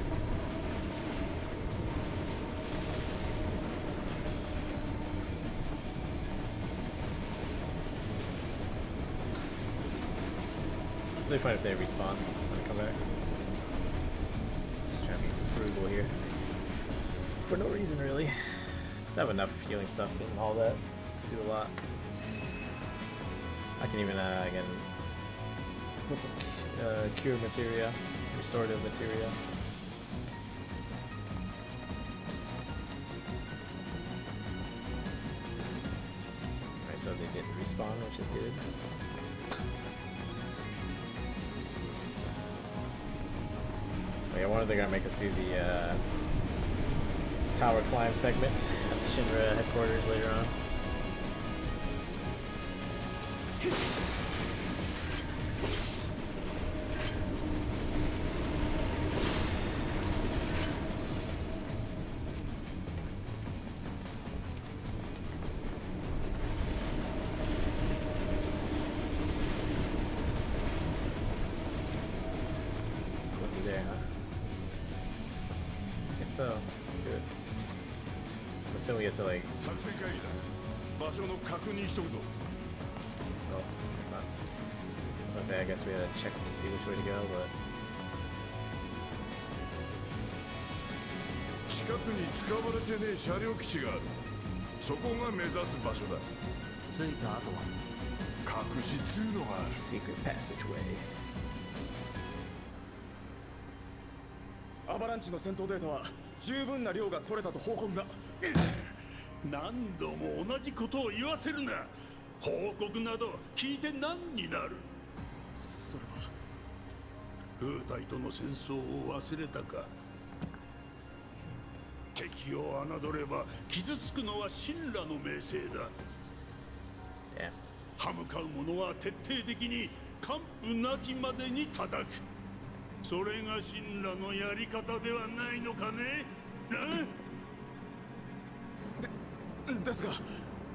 Really fun if they respawn when they come back. Just trying to be frugal here. For no reason, really. Just have enough healing stuff and all that to do a lot. I can even, uh, again, put some uh, cure materia, restorative materia. Alright, so they didn't respawn, which is good. Oh yeah, I wonder if they're gonna make us do the uh, tower climb segment at the Shinra headquarters later on. So, let's do it. I'm assuming we get to like... Oh, it's not. I was gonna say, I guess we had to check to see which way to go, but... 近くに使われてねえ車両基地がある。そこが目指す場所だ。 着いた後は隠し通路がある。 Secret passageway. アバランチの戦闘データは十分な量が取れたと報告が。 何度も同じことを言わせるな。報告など聞いて何になる。 それは風体との戦争を忘れたか。敵を侮れば傷つくのは神羅の名声だ。 歯向かう者は徹底的に完膚なきまでに叩く。それが神羅のやり方ではないのかね。 でですが、 ほう、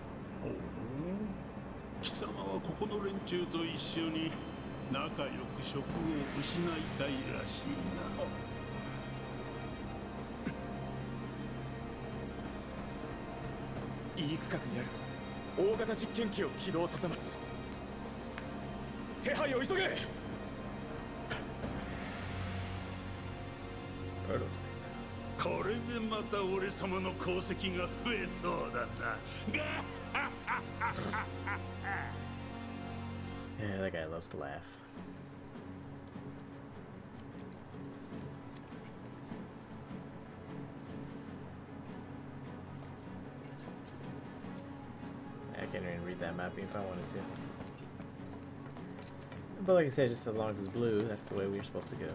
貴様はここの連中と一緒に仲良く職を失いたいらしいな。 いい区画にある大型実験機を起動させます。手配を急げ。 これでまた俺様の功績が増えそうだな。 Yeah, that guy loves to laugh. I can't even read that mapping if I wanted to. But like I said, just as long as it's blue, that's the way we're supposed to go.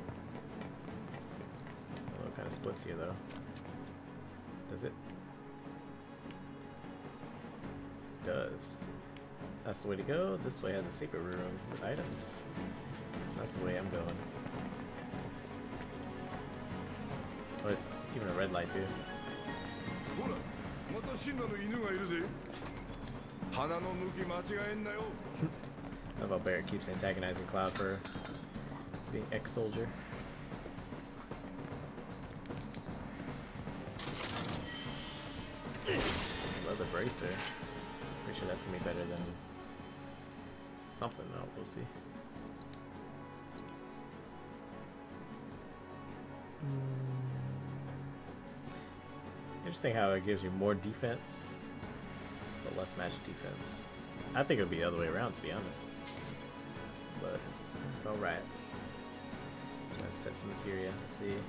Oh, it kind of splits here though. Does it? Does. That's the way to go. This way has a secret room with items. That's the way I'm going. Oh, it's even a red light too. I love how Barrett keeps antagonizing Cloud for being ex-soldier. Love the bracer. Pretty sure that's gonna be better than something. No, we'll see. Interesting how it gives you more defense, but less magic defense. I think it would be the other way around, to be honest. But it's alright. Let's set some materia. Let's see.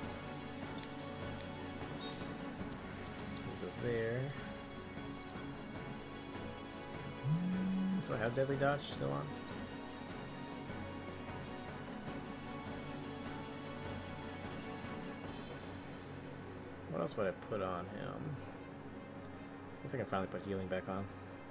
Let's move those there. Do I have Deadly Dodge still on? What else would I put on him? I guess I can finally put healing back on.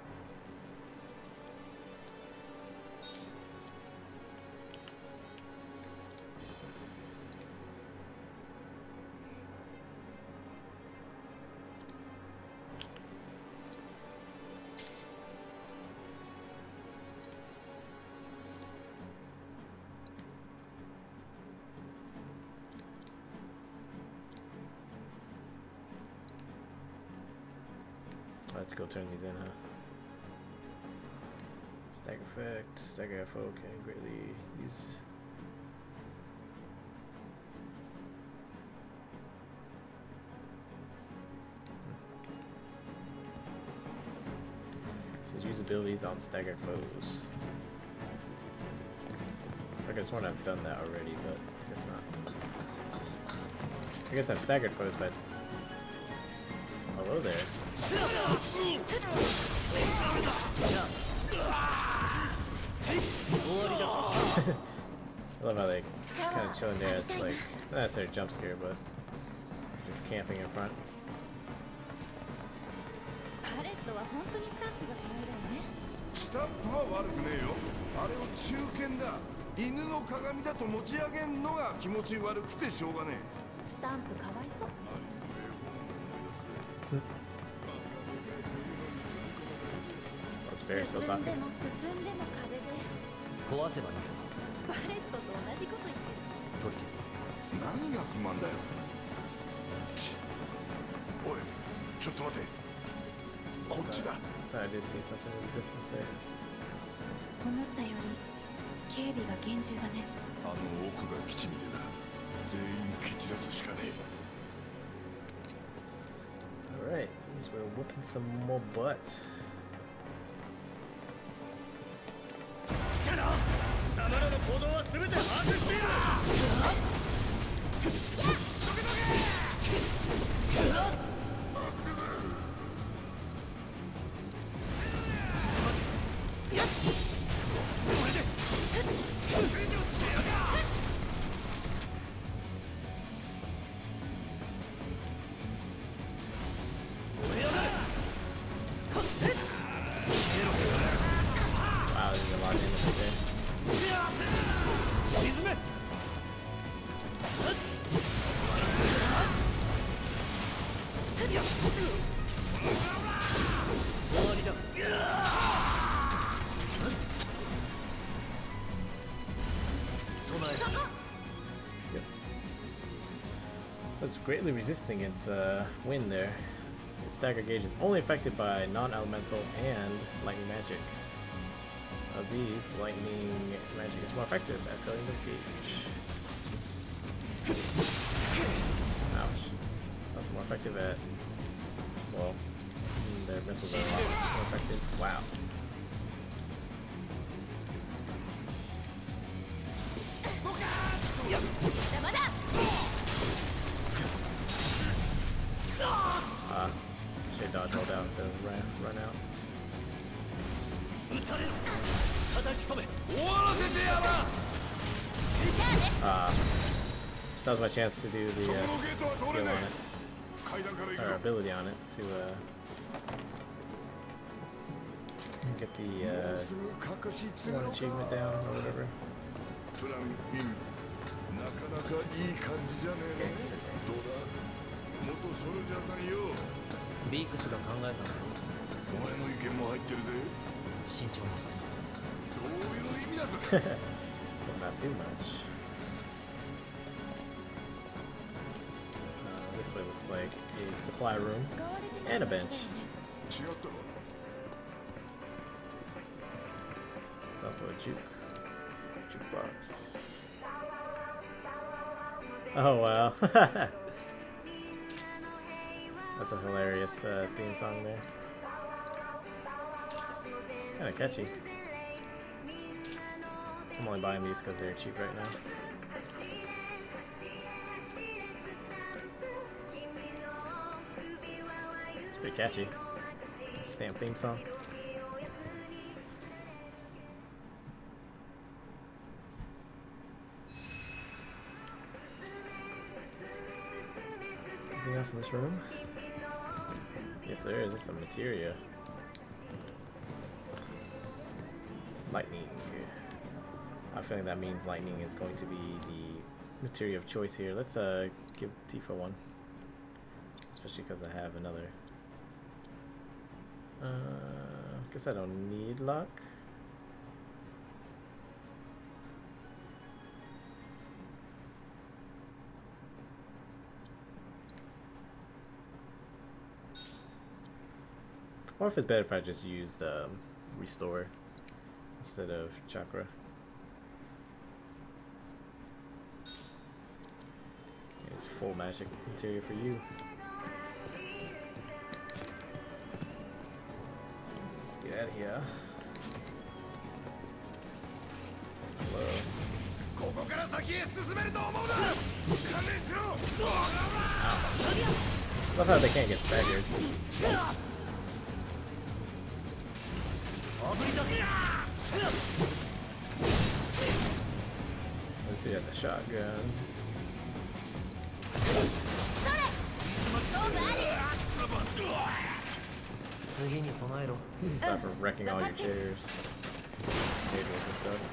Let's go turn these in, huh? Stagger effect, stagger F O can greatly use. Says use abilities on staggered foes. Looks like I sworn I've done that already, but I guess not. I guess I've staggered foes, but hello there. I love how they kind of chilling there. It's like not necessarily a jump scare, but just camping in front. パレットは本当にスタンプが嫌いだよね。 スタンプは悪くねえよ。あれを中堅だ。犬の鏡だと持ち上げんのが気持ち悪くてしょうがねえ。 スタンプかわいそう。進んでも進んでも壁で壊せばいい。 バレットと同じこと言ってる。 取り消す。 何が不満だよ。おい、ちょっと待て。こっちだ。 I did see something in the distance there. 思ったより警備が厳重だね。 あの奥が基地みてえだ。全員蹴散らすしかねえ。 Alright, means we're whooping some more butt. 貴様らの行動は全て把握している。 Yep. Was greatly resisting its uh, wind there. Its stagger gauge is only affected by non-elemental and lightning magic. Of these, lightning magic is more effective at filling the gauge. Ouch. Also more effective at, well, their missiles are a lot more effective. Wow. Ah, should dodge roll down instead of run, run out. Ah, that was my chance to do the uh, skill on it, or ability on it, to uh, get the uh, one achievement down or whatever. Excellent. ビークスが考えたの。 お前の意見も入ってるぜ。 慎重に進む。 どういう意味だぞ。 But not too much. Uh, this way looks like a supply room and a bench. It's also a juke jukebox. Oh wow. That's a hilarious uh, theme song there. Kinda catchy. I'm only buying these because they're cheap right now. It's pretty catchy. Stamp theme song. Anything else in this room? Yes, there is. There's some materia. Lightning. I have a feeling that means lightning is going to be the materia of choice here. Let's uh give Tifa one, especially because I have another. Uh, guess I don't need luck. Or if it's better if I just used um, restore instead of chakra. Here's full magic material for you. Let's get out of here. Hello. Ow. Love how they can't get staggered. Let's see, he has a shotgun. Stop for wrecking all your chairs, tables and stuff.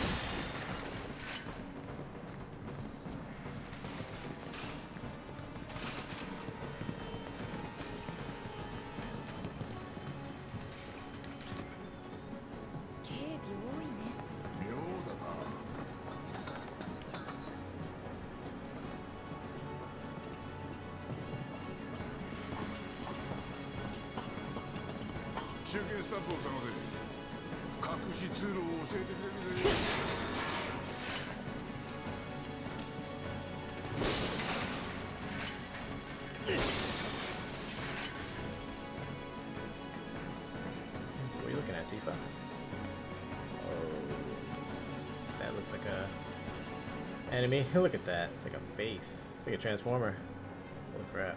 What are you looking at, Tifa? Oh, that looks like a enemy. Look at that. It's like a face. It's like a transformer. Holy crap.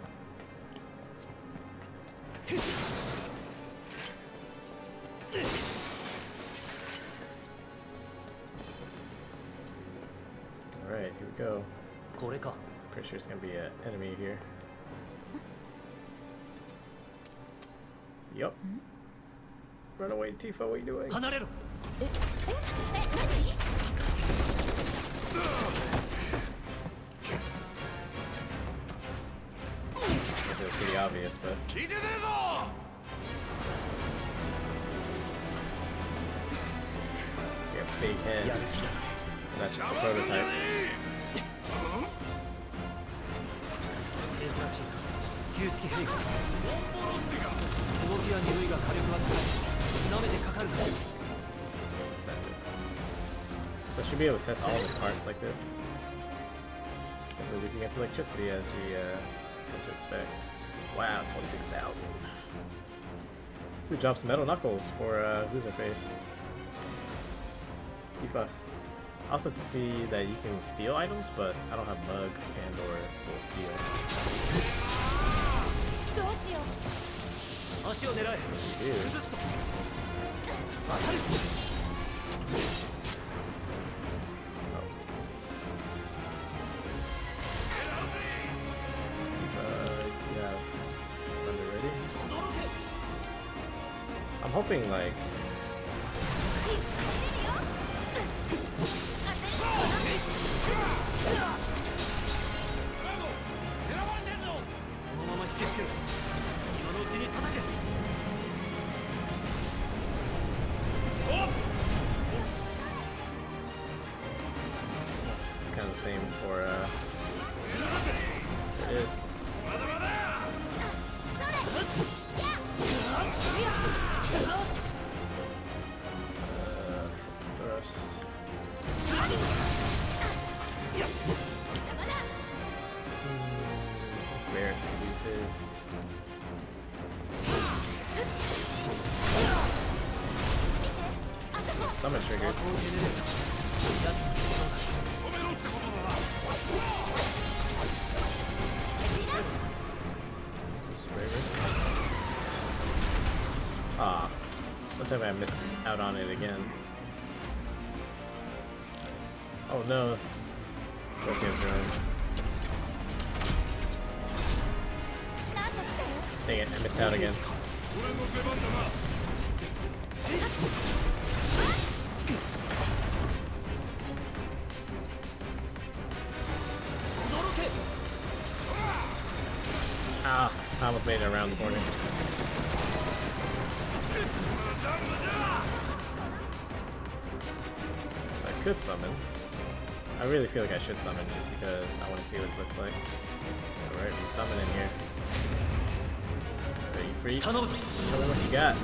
Alright, here we go. Pretty sure it's gonna be an enemy here. Yup. Run away, Tifa, what are you doing? Guess it was pretty obvious, but 聞いてねえぞ it's like a big head. That's the prototype. 珍しいか旧式兵器動きや匂いが火力は高い舐めてかかるか It's excessive. So I should be able to test all the parts like this. It's definitely weak against electricity as we uh, come to expect. Wow, twenty-six thousand. We dropped some metal knuckles for uh, who's her face. Tifa. I also see that you can steal items, but I don't have bug and or will steal. どうしよう。 足を狙え Dude. 崩すと当たる Oh, yes. Tifa, yeah. Thunder ready? I'm hoping like it's kind of the same for uh it is. Uh, focus thrust. Hmm, Barrett can use his. Summon triggered. Ah, one time I missed out on it again. Oh no. Rotating drones. Dang it, I missed out again. Ah, I almost made it around the corner. So I could summon. I really feel like I should summon just because I want to see what it looks like. Alright, we summon in here. Are you free? Tell me what you got.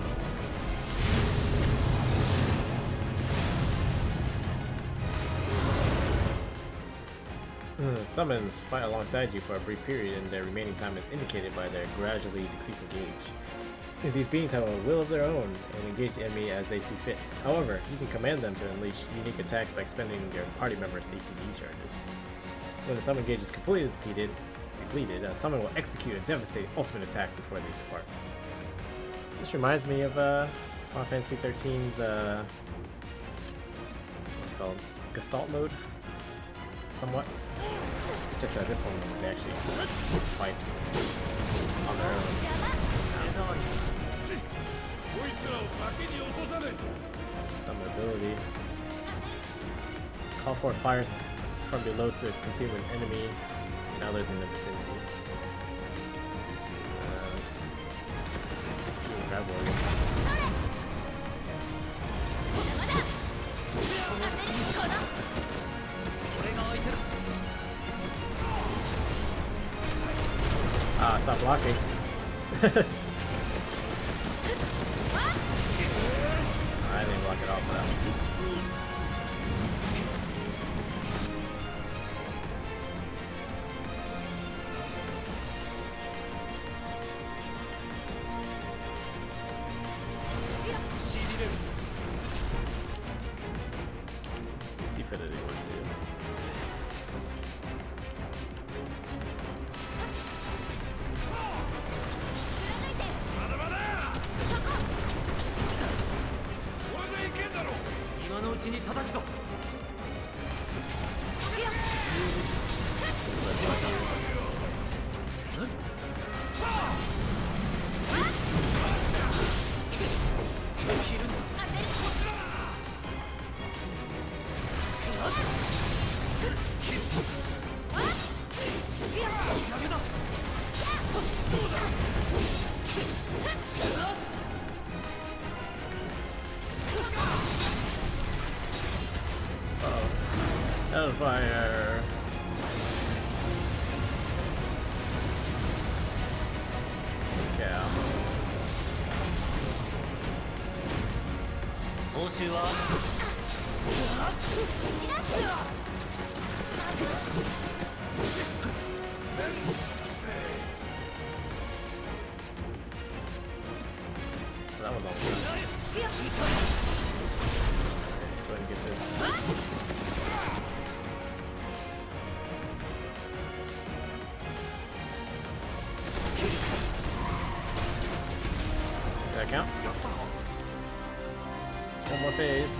Summons fight alongside you for a brief period, and their remaining time is indicated by their gradually decreasing gauge. These beings have a will of their own and engage the enemy as they see fit. However, you can command them to unleash unique attacks by expending your party members' A T B charges. When the summon gauge is completely depleted, depleted, a summon will execute a devastating ultimate attack before they depart. This reminds me of uh, Final Fantasy thirteen's uh, what's it called? Gestalt mode? Somewhat. Just that this one they actually fight on their own. Some ability. Call for fires from below to consume an enemy and others in the vicinity. Uh, let's grab one. Ah, stop blocking. I didn't block it off for that one. Let's get Tifa to do one too. Hellfire. Cow. 報酬は That was all good. Let's go ahead and get this. Did that count? One more phase.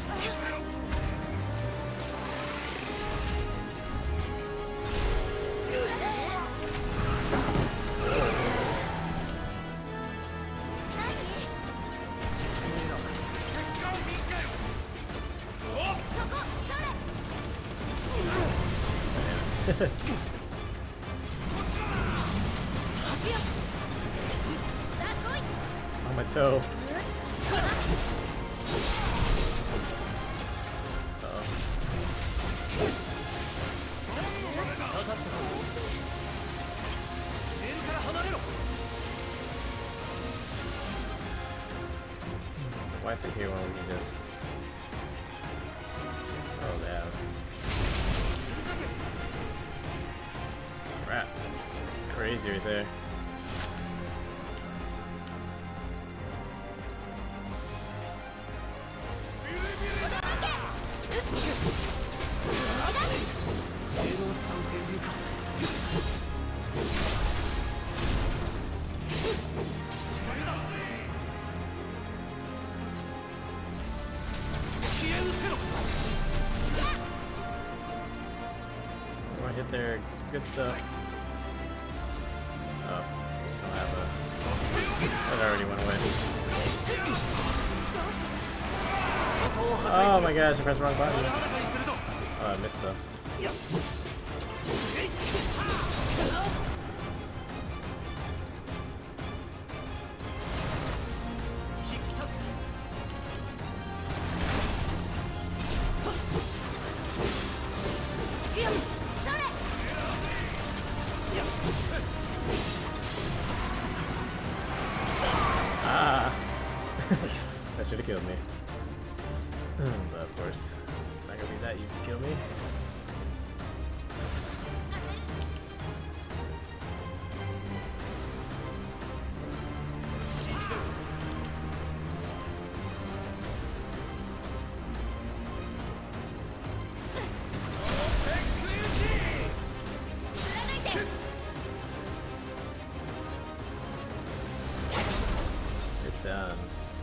On my toe. So why sit here when we can just throw down? Crap. It's crazy right there. I hit their good stuff. Oh, just don't have a. That already went away. Oh my gosh, I pressed the wrong button. Oh, I missed though. Ah! That should have killed me. But of course, it's not gonna be that easy to kill me. It's done.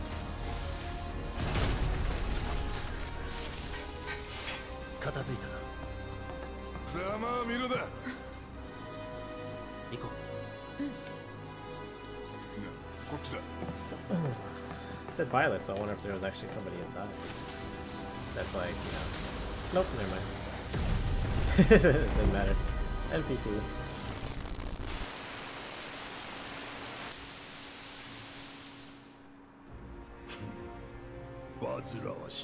It said pilot, so I wonder if there was actually somebody inside. That's like, you know. Nope, never mind. Doesn't matter. N P C. 煩わしい。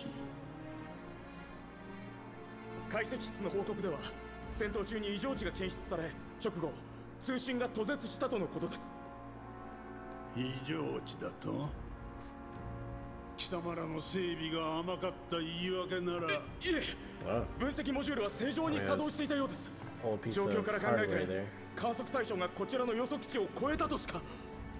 解析室の報告では戦闘中に異常値が検出され直後通信が途絶したとのことです。 異常値だと？貴様らの整備が甘かった言い訳なら。いえ、分析モジュールは正常に作動していたようです。状況から考えて観測対象がこちらの予測値を超えたとしか。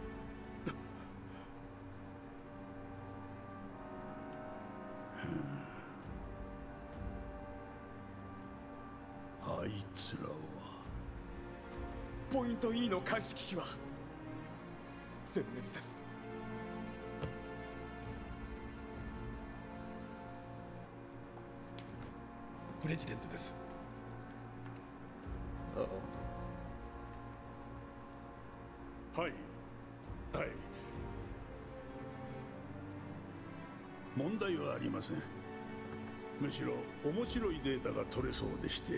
あいつらはポイント E の監視機器は全滅です。 プレジデントです。 はいはい。問題はありません。むしろ面白いデータが取れそうでして。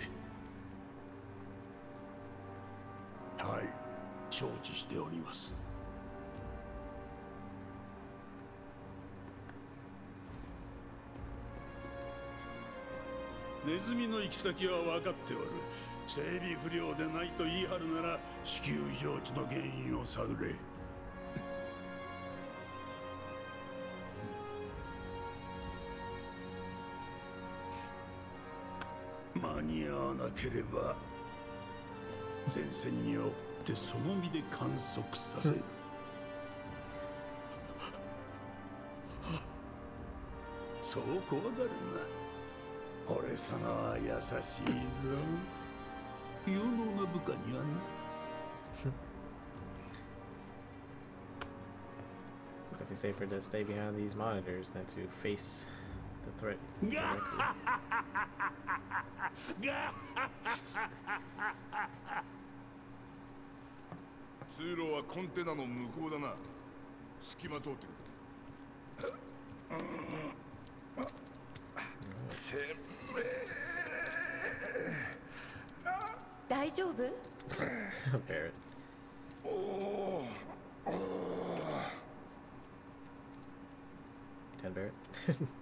はい、承知しております。 ネズミの行き先は分かっておる。整備不良でないと言い張るなら地球異常値の原因を探れ。間に合わなければ前線に送ってその身で観測させる。そう怖がるな。俺様は優しいぞ。有能な部下にはな。 It's definitely safer to stay behind these monitors than to face the threat directly. 通路はコンテナの向こうだな。隙間通ってくる。せめ大丈夫？ Barrett. おお。 Ten Barrett.